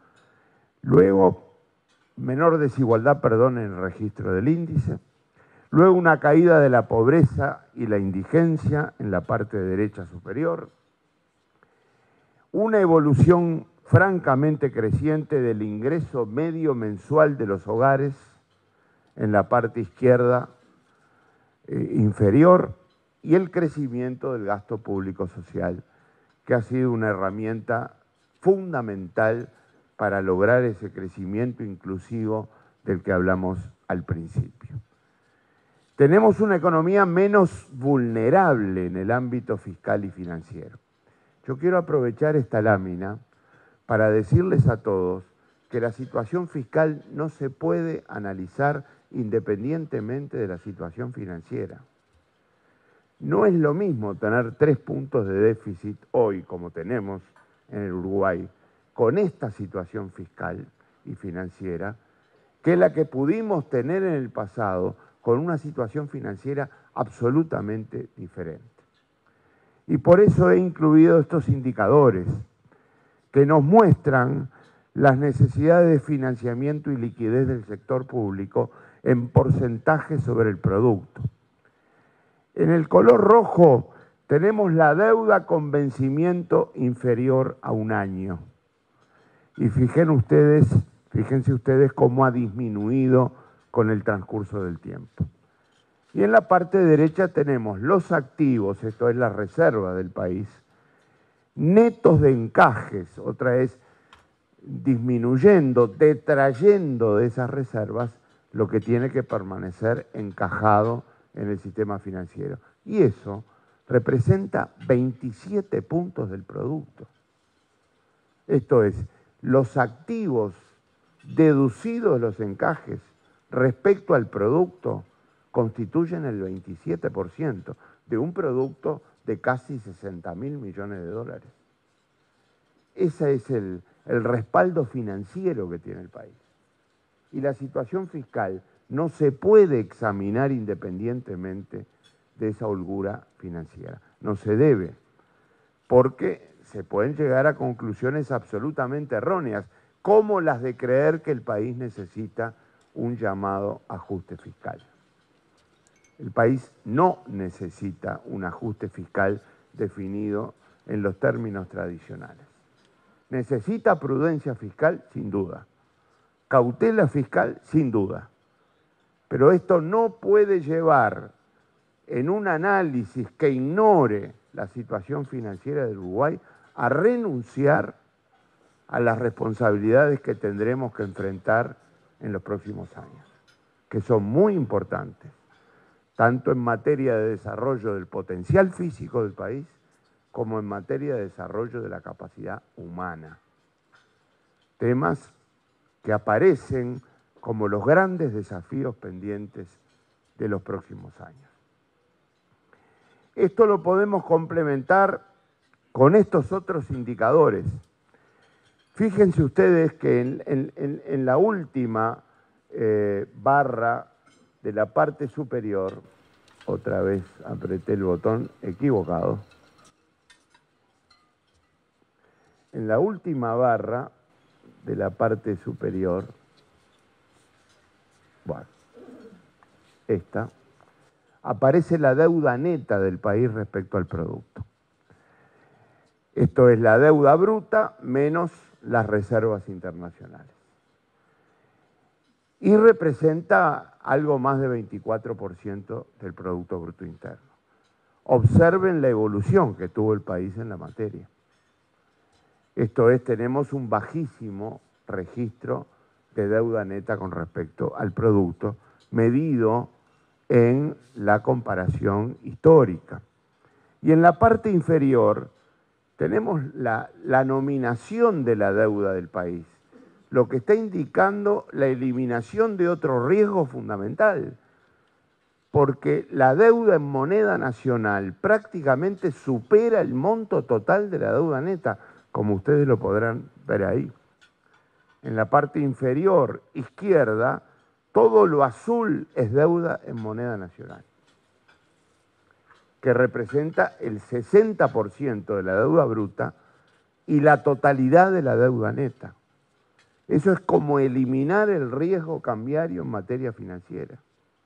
Luego, menor desigualdad, perdón, en el registro del índice. Luego una caída de la pobreza y la indigencia en la parte derecha superior. Una evolución francamente creciente del ingreso medio mensual de los hogares en la parte izquierda eh, inferior, y el crecimiento del gasto público social, que ha sido una herramienta fundamental para lograr ese crecimiento inclusivo del que hablamos al principio. Tenemos una economía menos vulnerable en el ámbito fiscal y financiero. Yo quiero aprovechar esta lámina para decirles a todos que la situación fiscal no se puede analizar independientemente de la situación financiera. No es lo mismo tener tres puntos de déficit hoy, como tenemos en el Uruguay, con esta situación fiscal y financiera, que la que pudimos tener en el pasado con una situación financiera absolutamente diferente. Y por eso he incluido estos indicadores que nos muestran las necesidades de financiamiento y liquidez del sector público en porcentaje sobre el producto. En el color rojo tenemos la deuda con vencimiento inferior a un año. Y fíjense ustedes, fíjense ustedes cómo ha disminuido con el transcurso del tiempo. Y en la parte derecha tenemos los activos, esto es la reserva del país, netos de encajes, otra vez disminuyendo, detrayendo de esas reservas lo que tiene que permanecer encajado en el sistema financiero. Y eso representa veintisiete puntos del producto. Esto es, los activos deducidos de los encajes respecto al producto constituyen el veintisiete por ciento de un producto de casi sesenta mil millones de dólares. Ese es el, el respaldo financiero que tiene el país. Y la situación fiscal no se puede examinar independientemente de esa holgura financiera. No se debe, porque se pueden llegar a conclusiones absolutamente erróneas, como las de creer que el país necesita un llamado ajuste fiscal. El país no necesita un ajuste fiscal definido en los términos tradicionales. ¿Necesita prudencia fiscal? Sin duda. ¿Cautela fiscal? Sin duda. Pero esto no puede llevar en un análisis que ignore la situación financiera del Uruguay, a renunciar a las responsabilidades que tendremos que enfrentar en los próximos años, que son muy importantes, tanto en materia de desarrollo del potencial físico del país, como en materia de desarrollo de la capacidad humana. Temas que aparecen como los grandes desafíos pendientes de los próximos años. Esto lo podemos complementar con estos otros indicadores. Fíjense ustedes que en, en, en, en la última eh, barra de la parte superior, otra vez apreté el botón equivocado, en la última barra de la parte superior, bueno, esta, aparece la deuda neta del país respecto al producto. Esto es la deuda bruta menos las reservas internacionales. Y representa algo más de veinticuatro por ciento del Producto Bruto Interno. Observen la evolución que tuvo el país en la materia. Esto es, tenemos un bajísimo registro de deuda neta con respecto al producto, medido en la comparación histórica. Y en la parte inferior tenemos la, la nominación de la deuda del país, lo que está indicando la eliminación de otro riesgo fundamental, porque la deuda en moneda nacional prácticamente supera el monto total de la deuda neta, como ustedes lo podrán ver ahí. En la parte inferior izquierda, todo lo azul es deuda en moneda nacional, que representa el sesenta por ciento de la deuda bruta y la totalidad de la deuda neta. Eso es como eliminar el riesgo cambiario en materia financiera.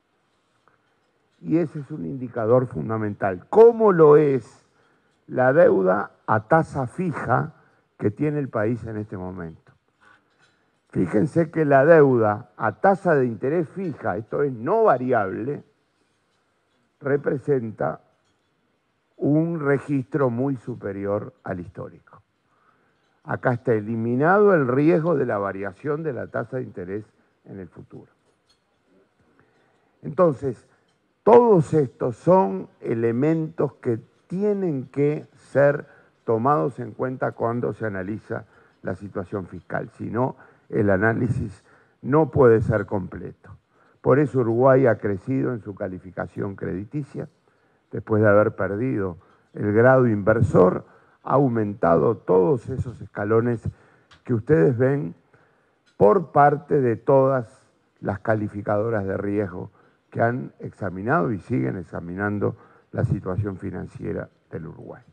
Y ese es un indicador fundamental. ¿Cómo lo es la deuda a tasa fija que tiene el país en este momento? Fíjense que la deuda a tasa de interés fija, esto es no variable, representa un registro muy superior al histórico. Acá está eliminado el riesgo de la variación de la tasa de interés en el futuro. Entonces, todos estos son elementos que tienen que ser tomados en cuenta cuando se analiza la situación fiscal, si no, el análisis no puede ser completo. Por eso Uruguay ha crecido en su calificación crediticia, después de haber perdido el grado inversor, ha aumentado todos esos escalones que ustedes ven por parte de todas las calificadoras de riesgo que han examinado y siguen examinando la situación financiera del Uruguay.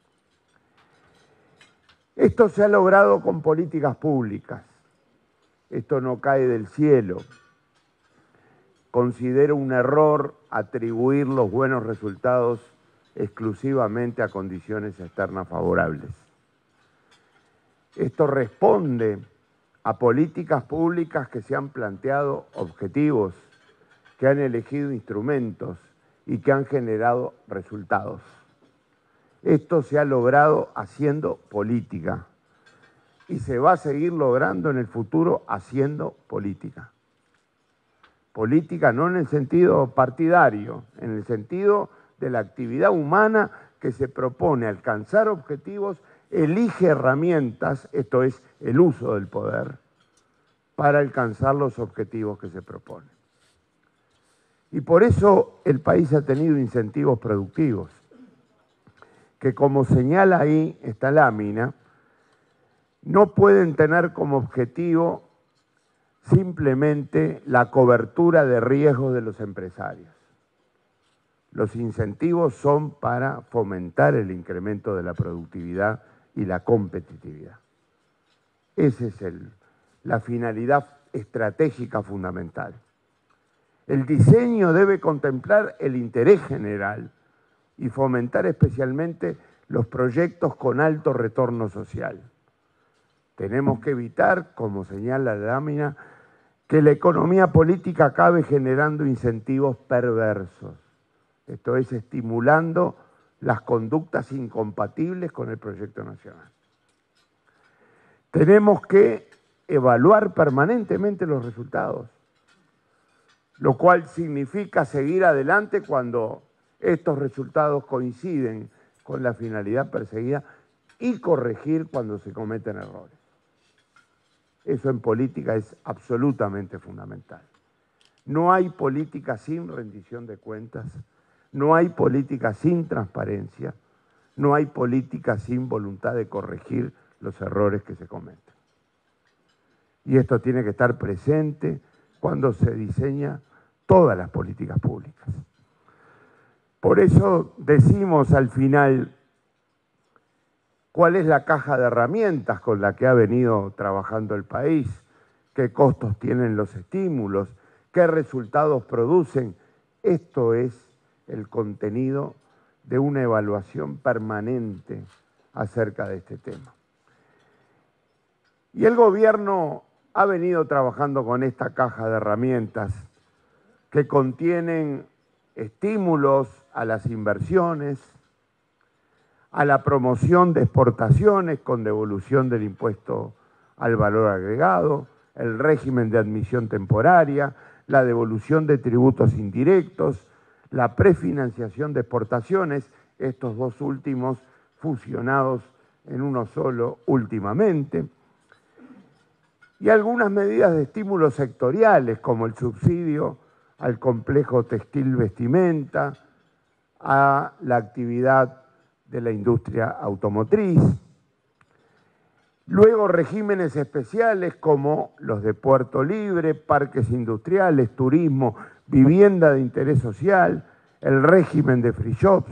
Esto se ha logrado con políticas públicas. Esto no cae del cielo. Considero un error atribuir los buenos resultados exclusivamente a condiciones externas favorables. Esto responde a políticas públicas que se han planteado objetivos, que han elegido instrumentos y que han generado resultados. Esto se ha logrado haciendo política y se va a seguir logrando en el futuro haciendo política. Política no en el sentido partidario, en el sentido de la actividad humana que se propone alcanzar objetivos, elige herramientas, esto es el uso del poder, para alcanzar los objetivos que se proponen. Y por eso el país ha tenido incentivos productivos, que como señala ahí esta lámina, no pueden tener como objetivo simplemente la cobertura de riesgos de los empresarios. Los incentivos son para fomentar el incremento de la productividad y la competitividad. Esa es el, la finalidad estratégica fundamental. El diseño debe contemplar el interés general y fomentar especialmente los proyectos con alto retorno social. Tenemos que evitar, como señala la lámina, que la economía política acabe generando incentivos perversos. Esto es, estimulando las conductas incompatibles con el proyecto nacional. Tenemos que evaluar permanentemente los resultados, lo cual significa seguir adelante cuando estos resultados coinciden con la finalidad perseguida y corregir cuando se cometen errores. Eso en política es absolutamente fundamental. No hay política sin rendición de cuentas, no hay política sin transparencia, no hay política sin voluntad de corregir los errores que se cometen. Y esto tiene que estar presente cuando se diseña todas las políticas públicas. Por eso decimos al final cuál es la caja de herramientas con la que ha venido trabajando el país, qué costos tienen los estímulos, qué resultados producen. Esto es el contenido de una evaluación permanente acerca de este tema. Y el gobierno ha venido trabajando con esta caja de herramientas que contienen estímulos a las inversiones, a la promoción de exportaciones con devolución del impuesto al valor agregado, el régimen de admisión temporaria, la devolución de tributos indirectos, la prefinanciación de exportaciones, estos dos últimos fusionados en uno solo últimamente, y algunas medidas de estímulos sectoriales como el subsidio al complejo textil vestimenta, a la actividad de la industria automotriz. Luego regímenes especiales como los de Puerto Libre, parques industriales, turismo, vivienda de interés social, el régimen de free shops.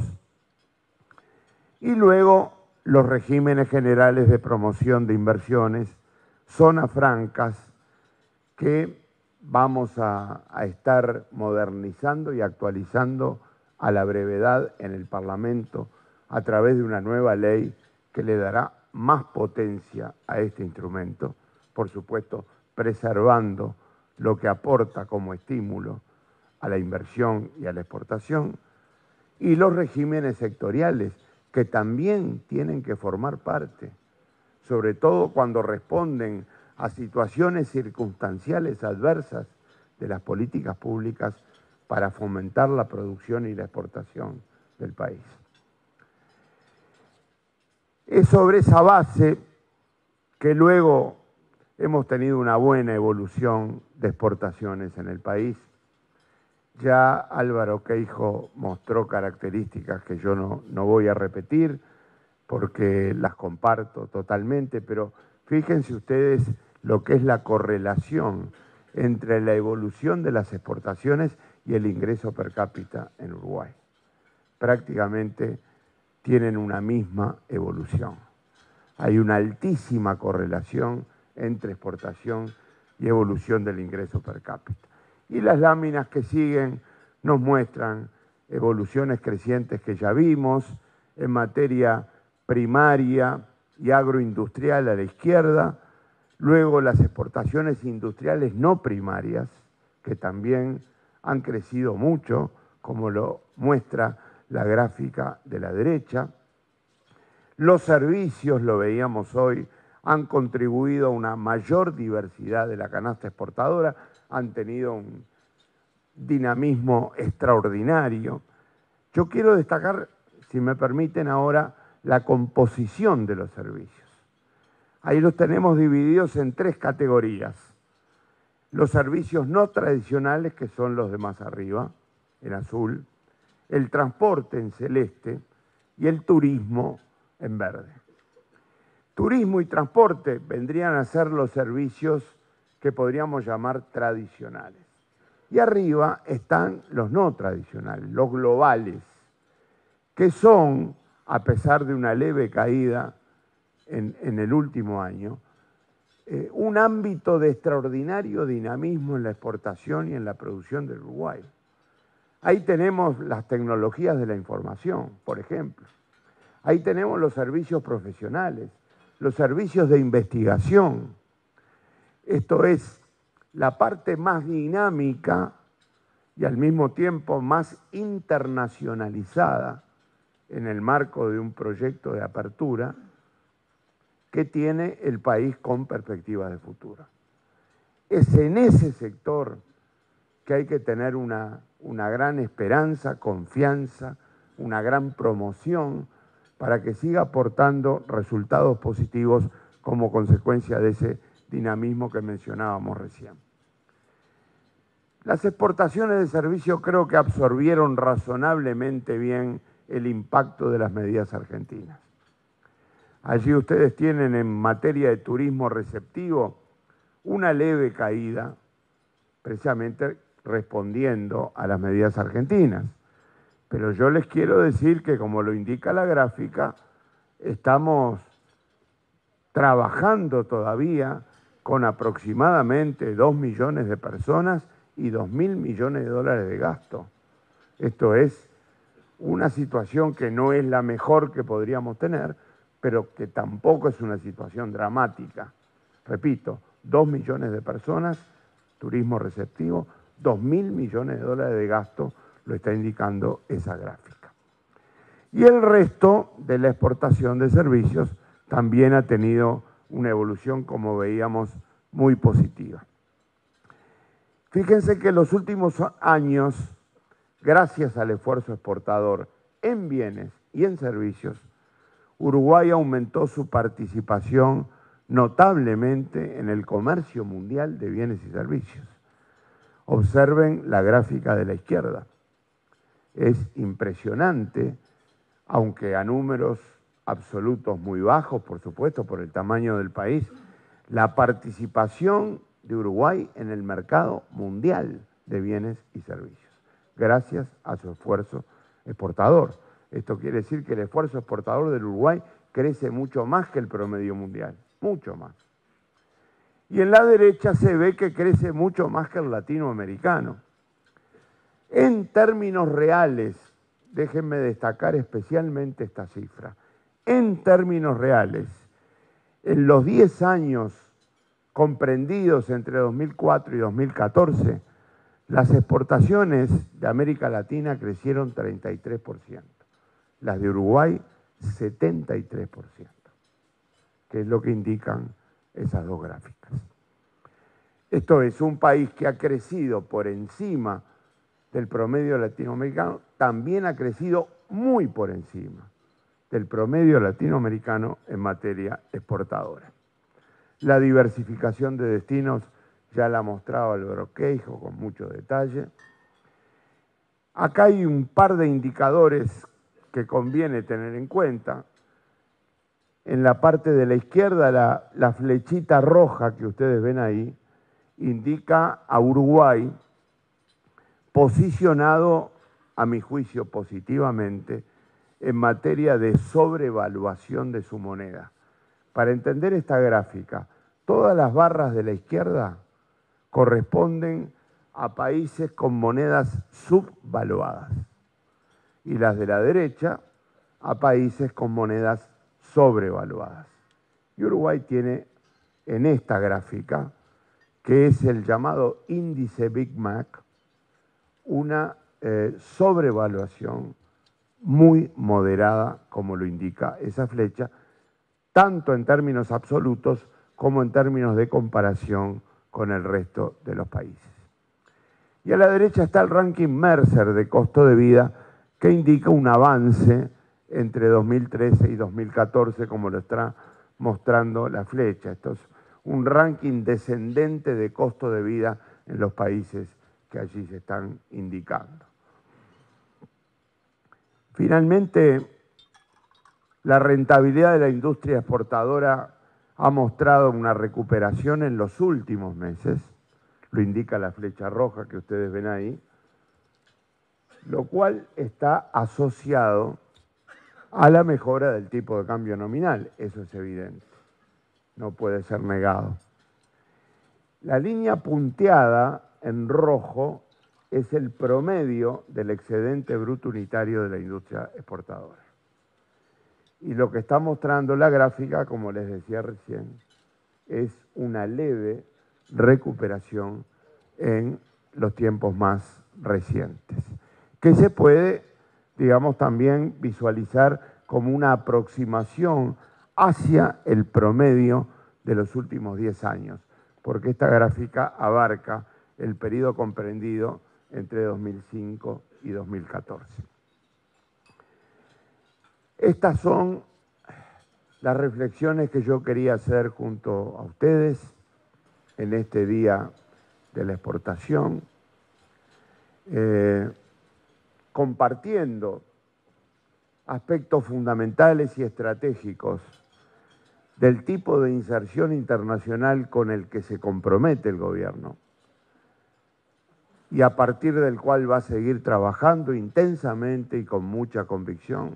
Y luego los regímenes generales de promoción de inversiones, zonas francas, que vamos a, a estar modernizando y actualizando a la brevedad en el Parlamento a través de una nueva ley que le dará más potencia a este instrumento, por supuesto, preservando lo que aporta como estímulo a la inversión y a la exportación, y los regímenes sectoriales, que también tienen que formar parte, sobre todo cuando responden a situaciones circunstanciales adversas de las políticas públicas para fomentar la producción y la exportación del país. Es sobre esa base que luego hemos tenido una buena evolución de exportaciones en el país. Ya Álvaro Queijo mostró características que yo no, no voy a repetir porque las comparto totalmente, pero fíjense ustedes lo que es la correlación entre la evolución de las exportaciones y el ingreso per cápita en Uruguay. Prácticamente tienen una misma evolución. Hay una altísima correlación entre exportación y evolución del ingreso per cápita. Y las láminas que siguen nos muestran evoluciones crecientes que ya vimos en materia primaria y agroindustrial a la izquierda, luego las exportaciones industriales no primarias, que también han crecido mucho, como lo muestra la gráfica de la derecha. Los servicios, lo veíamos hoy, han contribuido a una mayor diversidad de la canasta exportadora, han tenido un dinamismo extraordinario. Yo quiero destacar, si me permiten ahora, la composición de los servicios. Ahí los tenemos divididos en tres categorías. Los servicios no tradicionales, que son los de más arriba, en azul, el transporte en celeste y el turismo en verde. Turismo y transporte vendrían a ser los servicios que podríamos llamar tradicionales. Y arriba están los no tradicionales, los globales, que son, a pesar de una leve caída en, en el último año, eh, un ámbito de extraordinario dinamismo en la exportación y en la producción del Uruguay. Ahí tenemos las tecnologías de la información, por ejemplo. Ahí tenemos los servicios profesionales, los servicios de investigación. Esto es la parte más dinámica y al mismo tiempo más internacionalizada en el marco de un proyecto de apertura que tiene el país con perspectivas de futuro. Es en ese sector que hay que tener una, una gran esperanza, confianza, una gran promoción para que siga aportando resultados positivos como consecuencia de ese dinamismo que mencionábamos recién. Las exportaciones de servicios creo que absorbieron razonablemente bien el impacto de las medidas argentinas. Allí ustedes tienen en materia de turismo receptivo una leve caída, precisamente respondiendo a las medidas argentinas. Pero yo les quiero decir que, como lo indica la gráfica, estamos trabajando todavía con aproximadamente dos millones de personas y dos mil millones de dólares de gasto. Esto es una situación que no es la mejor que podríamos tener, pero que tampoco es una situación dramática. Repito, dos millones de personas, turismo receptivo, dos mil millones de dólares de gasto, lo está indicando esa gráfica. Y el resto de la exportación de servicios también ha tenido una evolución, como veíamos, muy positiva. Fíjense que en los últimos años, gracias al esfuerzo exportador en bienes y en servicios, Uruguay aumentó su participación notablemente en el comercio mundial de bienes y servicios. Observen la gráfica de la izquierda. Es impresionante, aunque a números absolutos muy bajos, por supuesto, por el tamaño del país, la participación de Uruguay en el mercado mundial de bienes y servicios, gracias a su esfuerzo exportador. Esto quiere decir que el esfuerzo exportador del Uruguay crece mucho más que el promedio mundial, mucho más. Y en la derecha se ve que crece mucho más que el latinoamericano. En términos reales, déjenme destacar especialmente esta cifra, en términos reales, en los diez años comprendidos entre dos mil cuatro y dos mil catorce, las exportaciones de América Latina crecieron treinta y tres por ciento. Las de Uruguay, setenta y tres por ciento, que es lo que indican esas dos gráficas. Esto es un país que ha crecido por encima del promedio latinoamericano, también ha crecido muy por encima del promedio latinoamericano en materia exportadora. La diversificación de destinos ya la ha mostrado Álvaro Queijo con mucho detalle. Acá hay un par de indicadores que conviene tener en cuenta. En la parte de la izquierda, la, la flechita roja que ustedes ven ahí, indica a Uruguay posicionado, a mi juicio, positivamente en materia de sobrevaluación de su moneda. Para entender esta gráfica, todas las barras de la izquierda corresponden a países con monedas subvaluadas y las de la derecha a países con monedas sobrevaluadas. Y Uruguay tiene en esta gráfica, que es el llamado índice Big Mac, una eh, sobrevaluación muy moderada, como lo indica esa flecha, tanto en términos absolutos como en términos de comparación con el resto de los países. Y a la derecha está el ranking Mercer de costo de vida, que indica un avance entre dos mil trece y dos mil catorce, como lo está mostrando la flecha. Esto es un ranking descendente de costo de vida en los países que allí se están indicando. Finalmente, la rentabilidad de la industria exportadora ha mostrado una recuperación en los últimos meses, lo indica la flecha roja que ustedes ven ahí, lo cual está asociado a la mejora del tipo de cambio nominal, eso es evidente, no puede ser negado. La línea punteada en rojo es el promedio del excedente bruto unitario de la industria exportadora. Y lo que está mostrando la gráfica, como les decía recién, es una leve recuperación en los tiempos más recientes, que se puede, digamos, también visualizar como una aproximación hacia el promedio de los últimos diez años, porque esta gráfica abarca el periodo comprendido entre dos mil cinco y dos mil catorce. Estas son las reflexiones que yo quería hacer junto a ustedes en este día de la exportación, eh, compartiendo aspectos fundamentales y estratégicos del tipo de inserción internacional con el que se compromete el gobierno y a partir del cual va a seguir trabajando intensamente y con mucha convicción.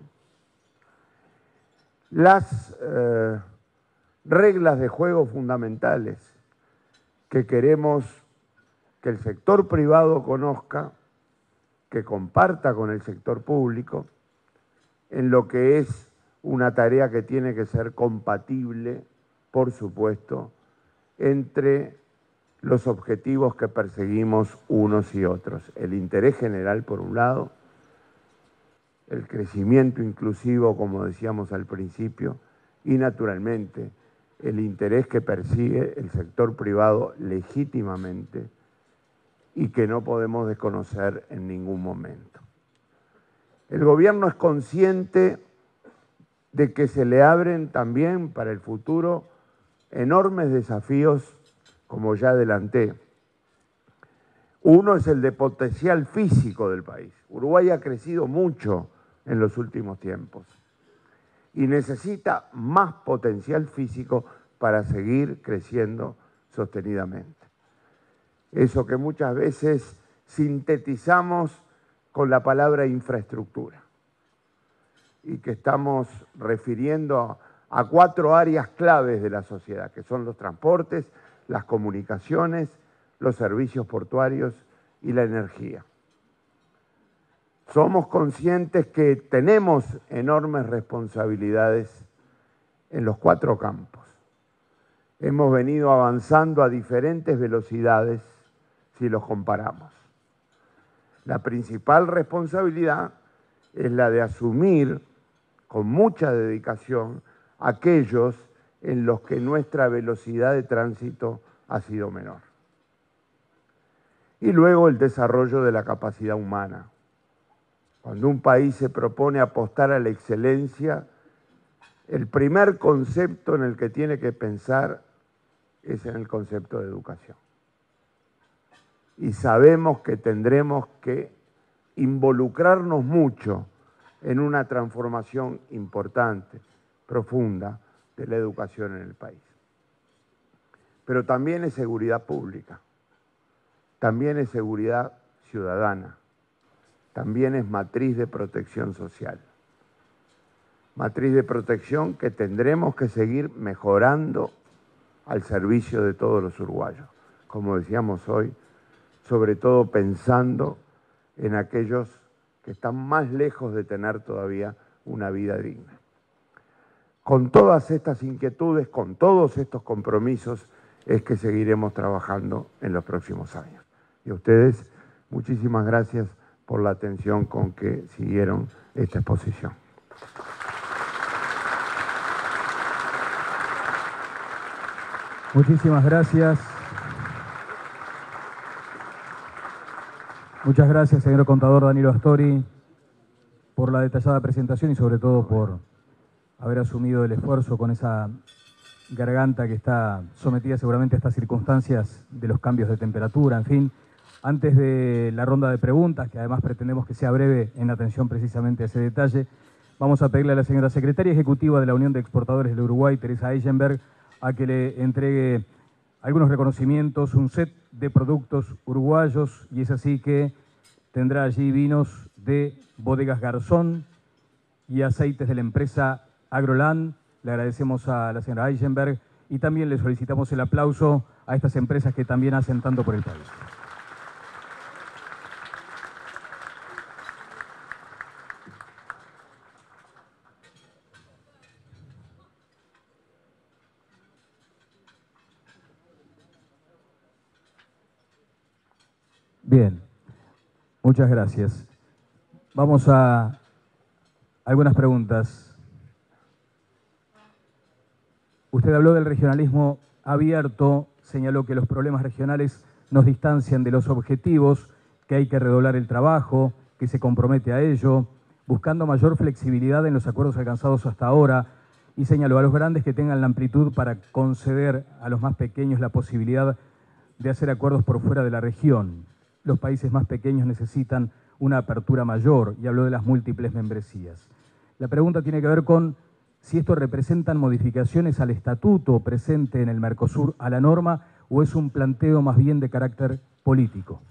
Las eh, reglas de juego fundamentales que queremos que el sector privado conozca, que comparta con el sector público, en lo que es una tarea que tiene que ser compatible, por supuesto, entre los objetivos que perseguimos unos y otros. El interés general, por un lado, el crecimiento inclusivo, como decíamos al principio, y naturalmente el interés que persigue el sector privado legítimamente y que no podemos desconocer en ningún momento. El gobierno es consciente de que se le abren también para el futuro enormes desafíos, como ya adelanté. Uno es el de potencial físico del país. Uruguay ha crecido mucho en los últimos tiempos y necesita más potencial físico para seguir creciendo sostenidamente. Eso que muchas veces sintetizamos con la palabra infraestructura y que estamos refiriendo a cuatro áreas claves de la sociedad, que son los transportes, las comunicaciones, los servicios portuarios y la energía. Somos conscientes que tenemos enormes responsabilidades en los cuatro campos. Hemos venido avanzando a diferentes velocidades si los comparamos. La principal responsabilidad es la de asumir con mucha dedicación aquellos en los que nuestra velocidad de tránsito ha sido menor. Y luego el desarrollo de la capacidad humana. Cuando un país se propone apostar a la excelencia, el primer concepto en el que tiene que pensar es en el concepto de educación. Y sabemos que tendremos que involucrarnos mucho en una transformación importante, profunda, de la educación en el país. Pero también es seguridad pública, también es seguridad ciudadana, también es matriz de protección social. Matriz de protección que tendremos que seguir mejorando al servicio de todos los uruguayos. Como decíamos hoy, sobre todo pensando en aquellos que están más lejos de tener todavía una vida digna. Con todas estas inquietudes, con todos estos compromisos, es que seguiremos trabajando en los próximos años. Y a ustedes, muchísimas gracias por la atención con que siguieron esta exposición. Muchísimas gracias. Muchas gracias, señor contador Danilo Astori, por la detallada presentación y sobre todo por haber asumido el esfuerzo con esa garganta que está sometida seguramente a estas circunstancias de los cambios de temperatura, en fin. Antes de la ronda de preguntas, que además pretendemos que sea breve en atención precisamente a ese detalle, vamos a pedirle a la señora secretaria ejecutiva de la Unión de Exportadores del Uruguay, Teresa Eisenberg, a que le entregue algunos reconocimientos, un set de productos uruguayos, y es así que tendrá allí vinos de Bodegas Garzón y aceites de la empresa Agroland. Le agradecemos a la señora Eisenberg y también le solicitamos el aplauso a estas empresas que también hacen tanto por el país. Bien, Muchas gracias. Vamos a algunas preguntas. Usted habló del regionalismo abierto, señaló que los problemas regionales nos distancian de los objetivos, que hay que redoblar el trabajo, que se compromete a ello, buscando mayor flexibilidad en los acuerdos alcanzados hasta ahora, y señaló a los grandes que tengan la amplitud para conceder a los más pequeños la posibilidad de hacer acuerdos por fuera de la región. Los países más pequeños necesitan una apertura mayor, y habló de las múltiples membresías. La pregunta tiene que ver con si esto representan modificaciones al estatuto presente en el Mercosur a la norma o es un planteo más bien de carácter político.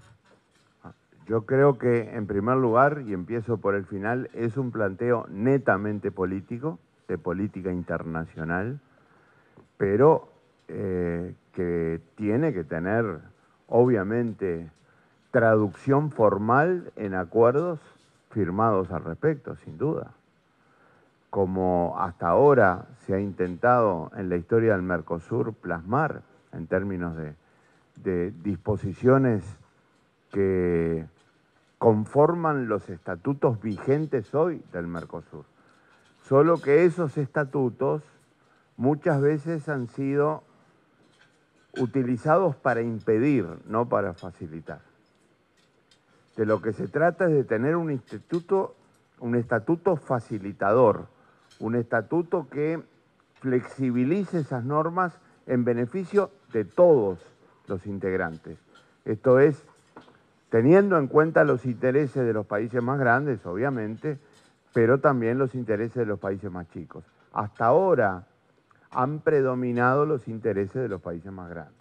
Yo creo que, en primer lugar, y empiezo por el final, es un planteo netamente político, de política internacional, pero eh, que tiene que tener, obviamente, traducción formal en acuerdos firmados al respecto, sin duda. Como hasta ahora se ha intentado en la historia del Mercosur plasmar en términos de, de disposiciones que conforman los estatutos vigentes hoy del Mercosur. Solo que esos estatutos muchas veces han sido utilizados para impedir, no para facilitar. De lo que se trata es de tener un instituto, un estatuto facilitador, un estatuto que flexibilice esas normas en beneficio de todos los integrantes. Esto es, teniendo en cuenta los intereses de los países más grandes, obviamente, pero también los intereses de los países más chicos. Hasta ahora han predominado los intereses de los países más grandes.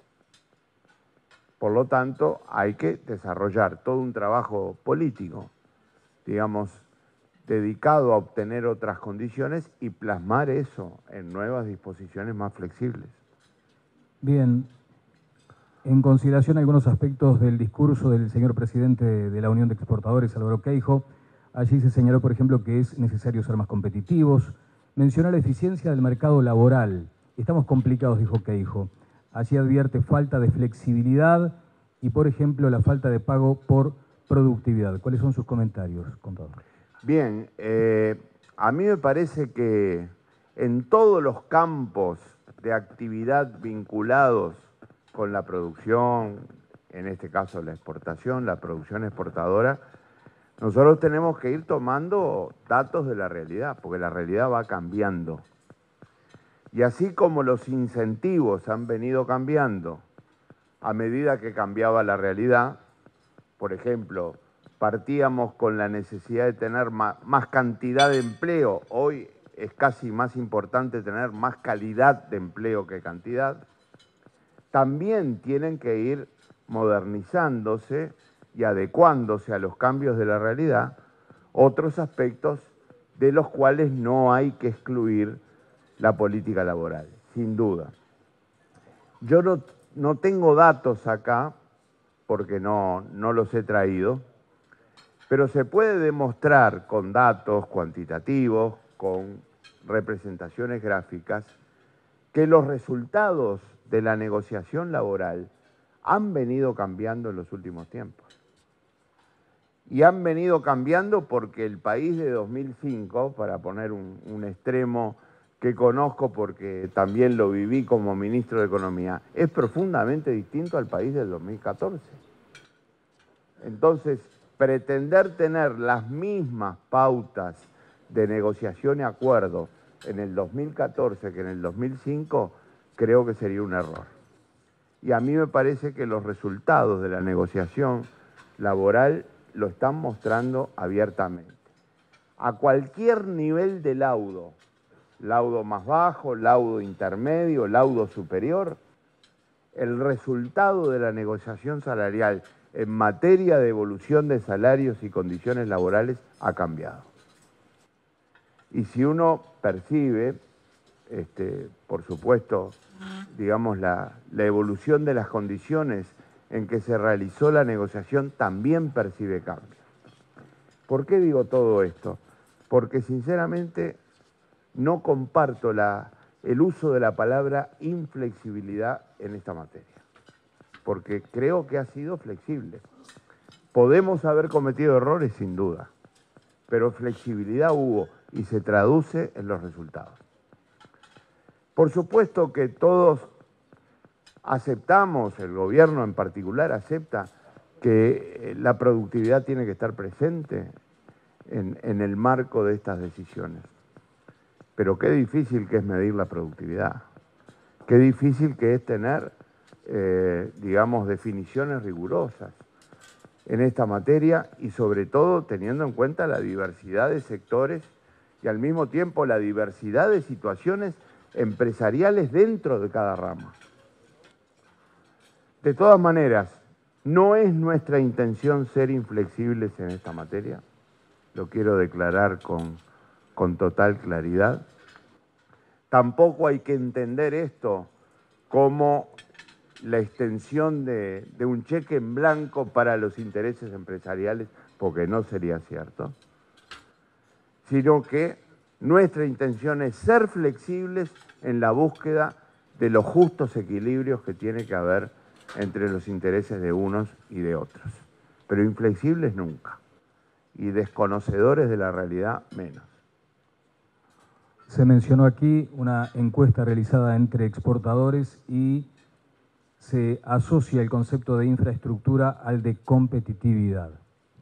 Por lo tanto, hay que desarrollar todo un trabajo político, digamos, dedicado a obtener otras condiciones y plasmar eso en nuevas disposiciones más flexibles. Bien, en consideración algunos aspectos del discurso del señor presidente de la Unión de Exportadores, Álvaro Queijo, allí se señaló, por ejemplo, que es necesario ser más competitivos, mencionó la eficiencia del mercado laboral. Estamos complicados, dijo Queijo. Allí advierte falta de flexibilidad y, por ejemplo, la falta de pago por productividad. ¿Cuáles son sus comentarios, contador? Bien, eh, a mí me parece que en todos los campos de actividad vinculados con la producción, en este caso la exportación, la producción exportadora, nosotros tenemos que ir tomando datos de la realidad, porque la realidad va cambiando. Y así como los incentivos han venido cambiando a medida que cambiaba la realidad, por ejemplo, partíamos con la necesidad de tener más, más cantidad de empleo, hoy es casi más importante tener más calidad de empleo que cantidad, también tienen que ir modernizándose y adecuándose a los cambios de la realidad otros aspectos de los cuales no hay que excluir la política laboral, sin duda. Yo no, no tengo datos acá, porque no, no los he traído, pero se puede demostrar con datos cuantitativos, con representaciones gráficas, que los resultados de la negociación laboral han venido cambiando en los últimos tiempos. Y han venido cambiando porque el país de dos mil cinco, para poner un, un extremo que conozco porque también lo viví como ministro de Economía, es profundamente distinto al país del dos mil catorce. Entonces, pretender tener las mismas pautas de negociación y acuerdo en el dos mil catorce que en el dos mil cinco, creo que sería un error. Y a mí me parece que los resultados de la negociación laboral lo están mostrando abiertamente. A cualquier nivel de laudo, laudo más bajo, laudo intermedio, laudo superior, el resultado de la negociación salarial en materia de evolución de salarios y condiciones laborales ha cambiado. Y si uno percibe, este, por supuesto, digamos, la, la evolución de las condiciones en que se realizó la negociación, también percibe cambios. ¿Por qué digo todo esto? Porque sinceramente no comparto la, el uso de la palabra inflexibilidad en esta materia, porque creo que ha sido flexible. Podemos haber cometido errores sin duda, pero flexibilidad hubo y se traduce en los resultados. Por supuesto que todos aceptamos, el gobierno en particular acepta que la productividad tiene que estar presente en, en el marco de estas decisiones. Pero qué difícil que es medir la productividad, qué difícil que es tener, eh, digamos, definiciones rigurosas en esta materia y sobre todo teniendo en cuenta la diversidad de sectores y al mismo tiempo la diversidad de situaciones empresariales dentro de cada rama. De todas maneras, no es nuestra intención ser inflexibles en esta materia, lo quiero declarar con, con total claridad. Tampoco hay que entender esto como la extensión de, de un cheque en blanco para los intereses empresariales, porque no sería cierto, sino que nuestra intención es ser flexibles en la búsqueda de los justos equilibrios que tiene que haber entre los intereses de unos y de otros, pero inflexibles nunca, y desconocedores de la realidad menos. Se mencionó aquí una encuesta realizada entre exportadores y se asocia el concepto de infraestructura al de competitividad.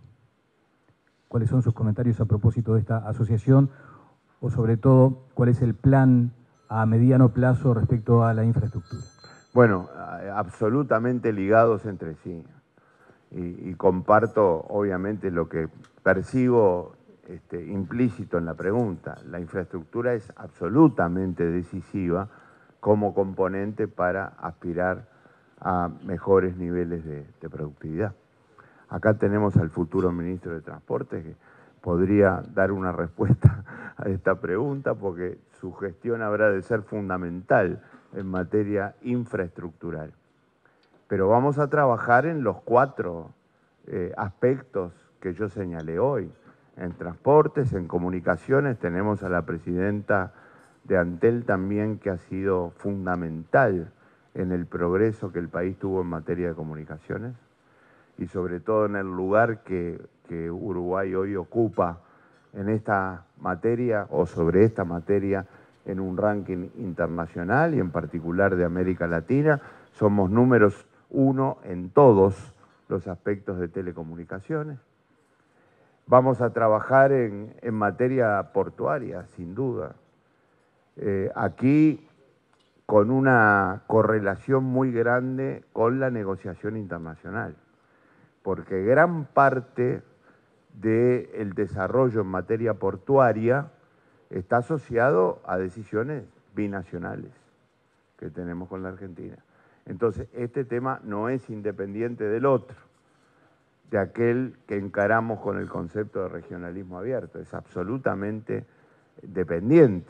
¿Cuáles son sus comentarios a propósito de esta asociación? O sobre todo, ¿cuál es el plan a mediano plazo respecto a la infraestructura? Bueno, absolutamente ligados entre sí. Y, y comparto, obviamente, lo que percibo este, implícito en la pregunta. La infraestructura es absolutamente decisiva como componente para aspirar a mejores niveles de, de productividad. Acá tenemos al futuro ministro de Transportes que podría dar una respuesta a esta pregunta porque su gestión habrá de ser fundamental en materia infraestructural. Pero vamos a trabajar en los cuatro eh, aspectos que yo señalé hoy. En transportes, en comunicaciones, tenemos a la presidenta de Antel también que ha sido fundamental en el progreso que el país tuvo en materia de comunicaciones y sobre todo en el lugar que, que Uruguay hoy ocupa en esta materia o sobre esta materia en un ranking internacional y en particular de América Latina. Somos números uno en todos los aspectos de telecomunicaciones. Vamos a trabajar en, en materia portuaria, sin duda. Eh, aquí con una correlación muy grande con la negociación internacional, porque gran parte del desarrollo en materia portuaria está asociado a decisiones binacionales que tenemos con la Argentina. Entonces, este tema no es independiente del otro, de aquel que encaramos con el concepto de regionalismo abierto, es absolutamente dependiente.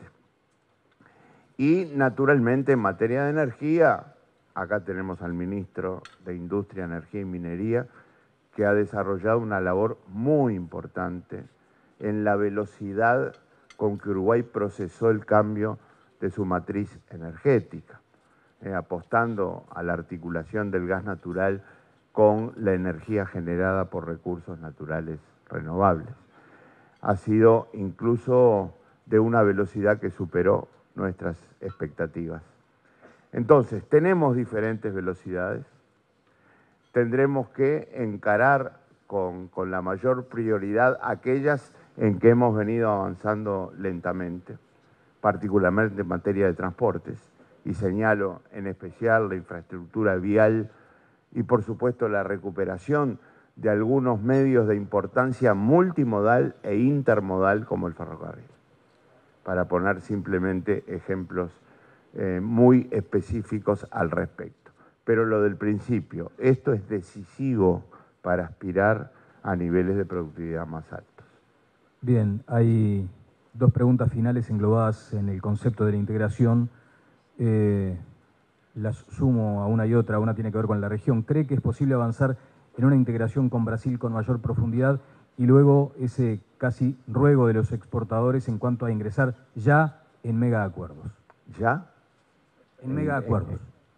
Y naturalmente en materia de energía, acá tenemos al ministro de Industria, Energía y Minería, que ha desarrollado una labor muy importante en la velocidad con que Uruguay procesó el cambio de su matriz energética, eh, apostando a la articulación del gas natural con la energía generada por recursos naturales renovables. Ha sido incluso de una velocidad que superó nuestras expectativas. Entonces, tenemos diferentes velocidades, tendremos que encarar con, con la mayor prioridad aquellas en que hemos venido avanzando lentamente, particularmente en materia de transportes, y señalo en especial la infraestructura vial y por supuesto la recuperación de algunos medios de importancia multimodal e intermodal como el ferrocarril, para poner simplemente ejemplos eh, muy específicos al respecto. Pero lo del principio, esto es decisivo para aspirar a niveles de productividad más altos. Bien, hay dos preguntas finales englobadas en el concepto de la integración. Eh, las sumo a una y otra, una tiene que ver con la región. ¿Cree que es posible avanzar en una integración con Brasil con mayor profundidad? Y luego ese casi ruego de los exportadores en cuanto a ingresar ya en mega acuerdos. ¿Ya? En mega acuerdos.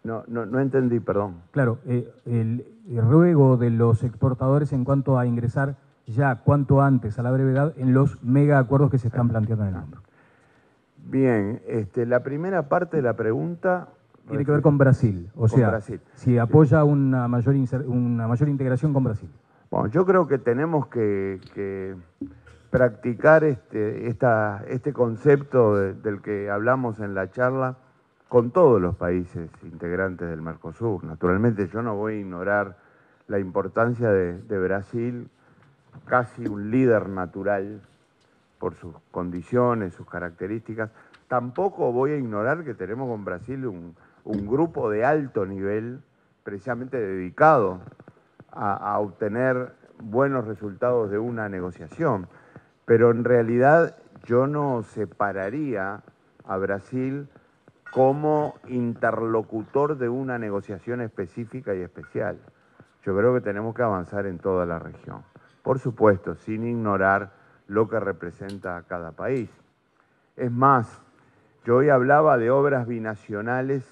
No, no, no entendí, perdón. Claro, eh, el, el ruego de los exportadores en cuanto a ingresar ya cuanto antes, a la brevedad, en los mega acuerdos que se están planteando en el mundo. Bien, este, la primera parte de la pregunta... Tiene que ver con Brasil, o sea, Brasil. si apoya una mayor, una mayor integración con Brasil. Bueno, yo creo que tenemos que, que practicar este, esta, este concepto de, del que hablamos en la charla con todos los países integrantes del Mercosur. Naturalmente yo no voy a ignorar la importancia de, de Brasil, casi un líder natural por sus condiciones, sus características. Tampoco voy a ignorar que tenemos con Brasil un, un grupo de alto nivel precisamente dedicado a, a obtener buenos resultados de una negociación. Pero en realidad yo no separaría a Brasil como interlocutor de una negociación específica y especial. Yo creo que tenemos que avanzar en toda la región. Por supuesto, sin ignorar lo que representa a cada país. Es más, yo hoy hablaba de obras binacionales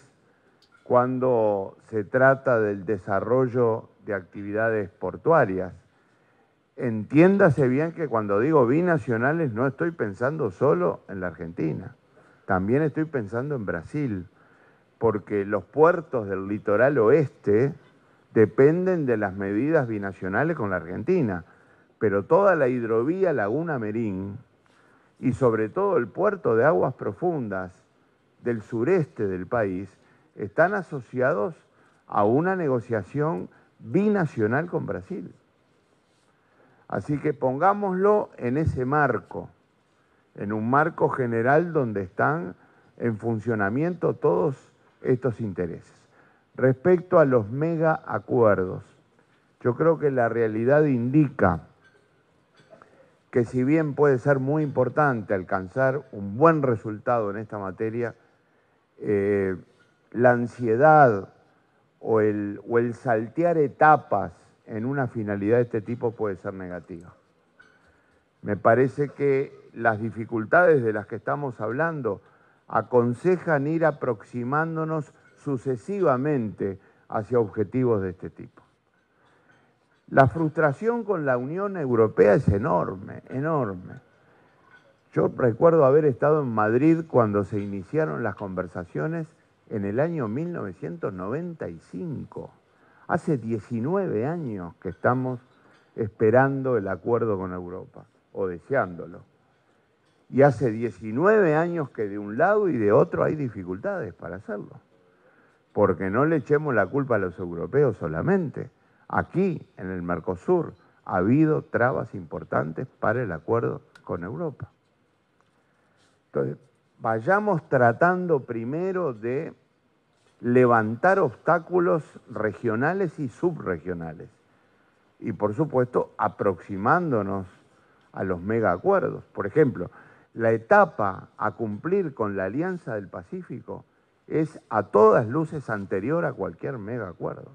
cuando se trata del desarrollo de actividades portuarias. Entiéndase bien que cuando digo binacionales no estoy pensando solo en la Argentina, también estoy pensando en Brasil, porque los puertos del litoral oeste dependen de las medidas binacionales con la Argentina, pero toda la hidrovía Laguna Merín y sobre todo el puerto de aguas profundas del sureste del país están asociados a una negociación binacional con Brasil. Así que pongámoslo en ese marco, en un marco general donde están en funcionamiento todos estos intereses. Respecto a los mega acuerdos, yo creo que la realidad indica que si bien puede ser muy importante alcanzar un buen resultado en esta materia, eh, la ansiedad o el, o el saltear etapas en una finalidad de este tipo puede ser negativa. Me parece que las dificultades de las que estamos hablando aconsejan ir aproximándonos sucesivamente hacia objetivos de este tipo. La frustración con la Unión Europea es enorme, enorme. Yo recuerdo haber estado en Madrid cuando se iniciaron las conversaciones en el año mil novecientos noventa y cinco. Hace diecinueve años que estamos esperando el acuerdo con Europa, o deseándolo. Y hace diecinueve años que de un lado y de otro hay dificultades para hacerlo. Porque no le echemos la culpa a los europeos solamente. Aquí, en el Mercosur, ha habido trabas importantes para el acuerdo con Europa. Entonces, vayamos tratando primero de levantar obstáculos regionales y subregionales. Y, por supuesto, aproximándonos a los mega acuerdos. Por ejemplo, la etapa a cumplir con la Alianza del Pacífico es a todas luces anterior a cualquier mega acuerdo.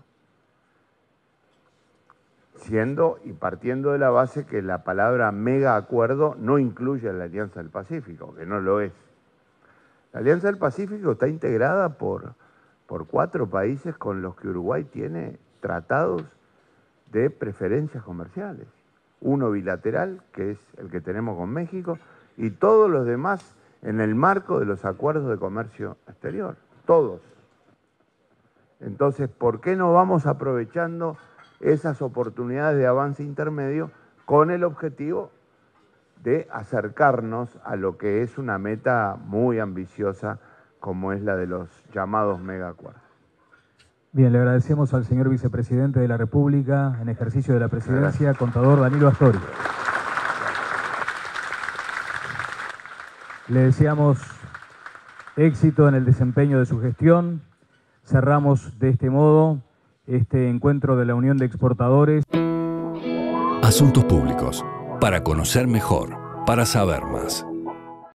Siendo y partiendo de la base que la palabra mega acuerdo no incluye a la Alianza del Pacífico, que no lo es. La Alianza del Pacífico está integrada por, por cuatro países con los que Uruguay tiene tratados de preferencias comerciales. Uno bilateral, que es el que tenemos con México, y todos los demás en el marco de los acuerdos de comercio exterior. Todos. Entonces, ¿por qué no vamos aprovechando esas oportunidades de avance intermedio con el objetivo de acercarnos a lo que es una meta muy ambiciosa como es la de los llamados megaacuerdos? Bien, le agradecemos al señor vicepresidente de la República en ejercicio de la presidencia, Gracias. Contador Danilo Astori. Le deseamos éxito en el desempeño de su gestión. Cerramos de este modo este encuentro de la Unión de Exportadores. Asuntos públicos, para conocer mejor, para saber más.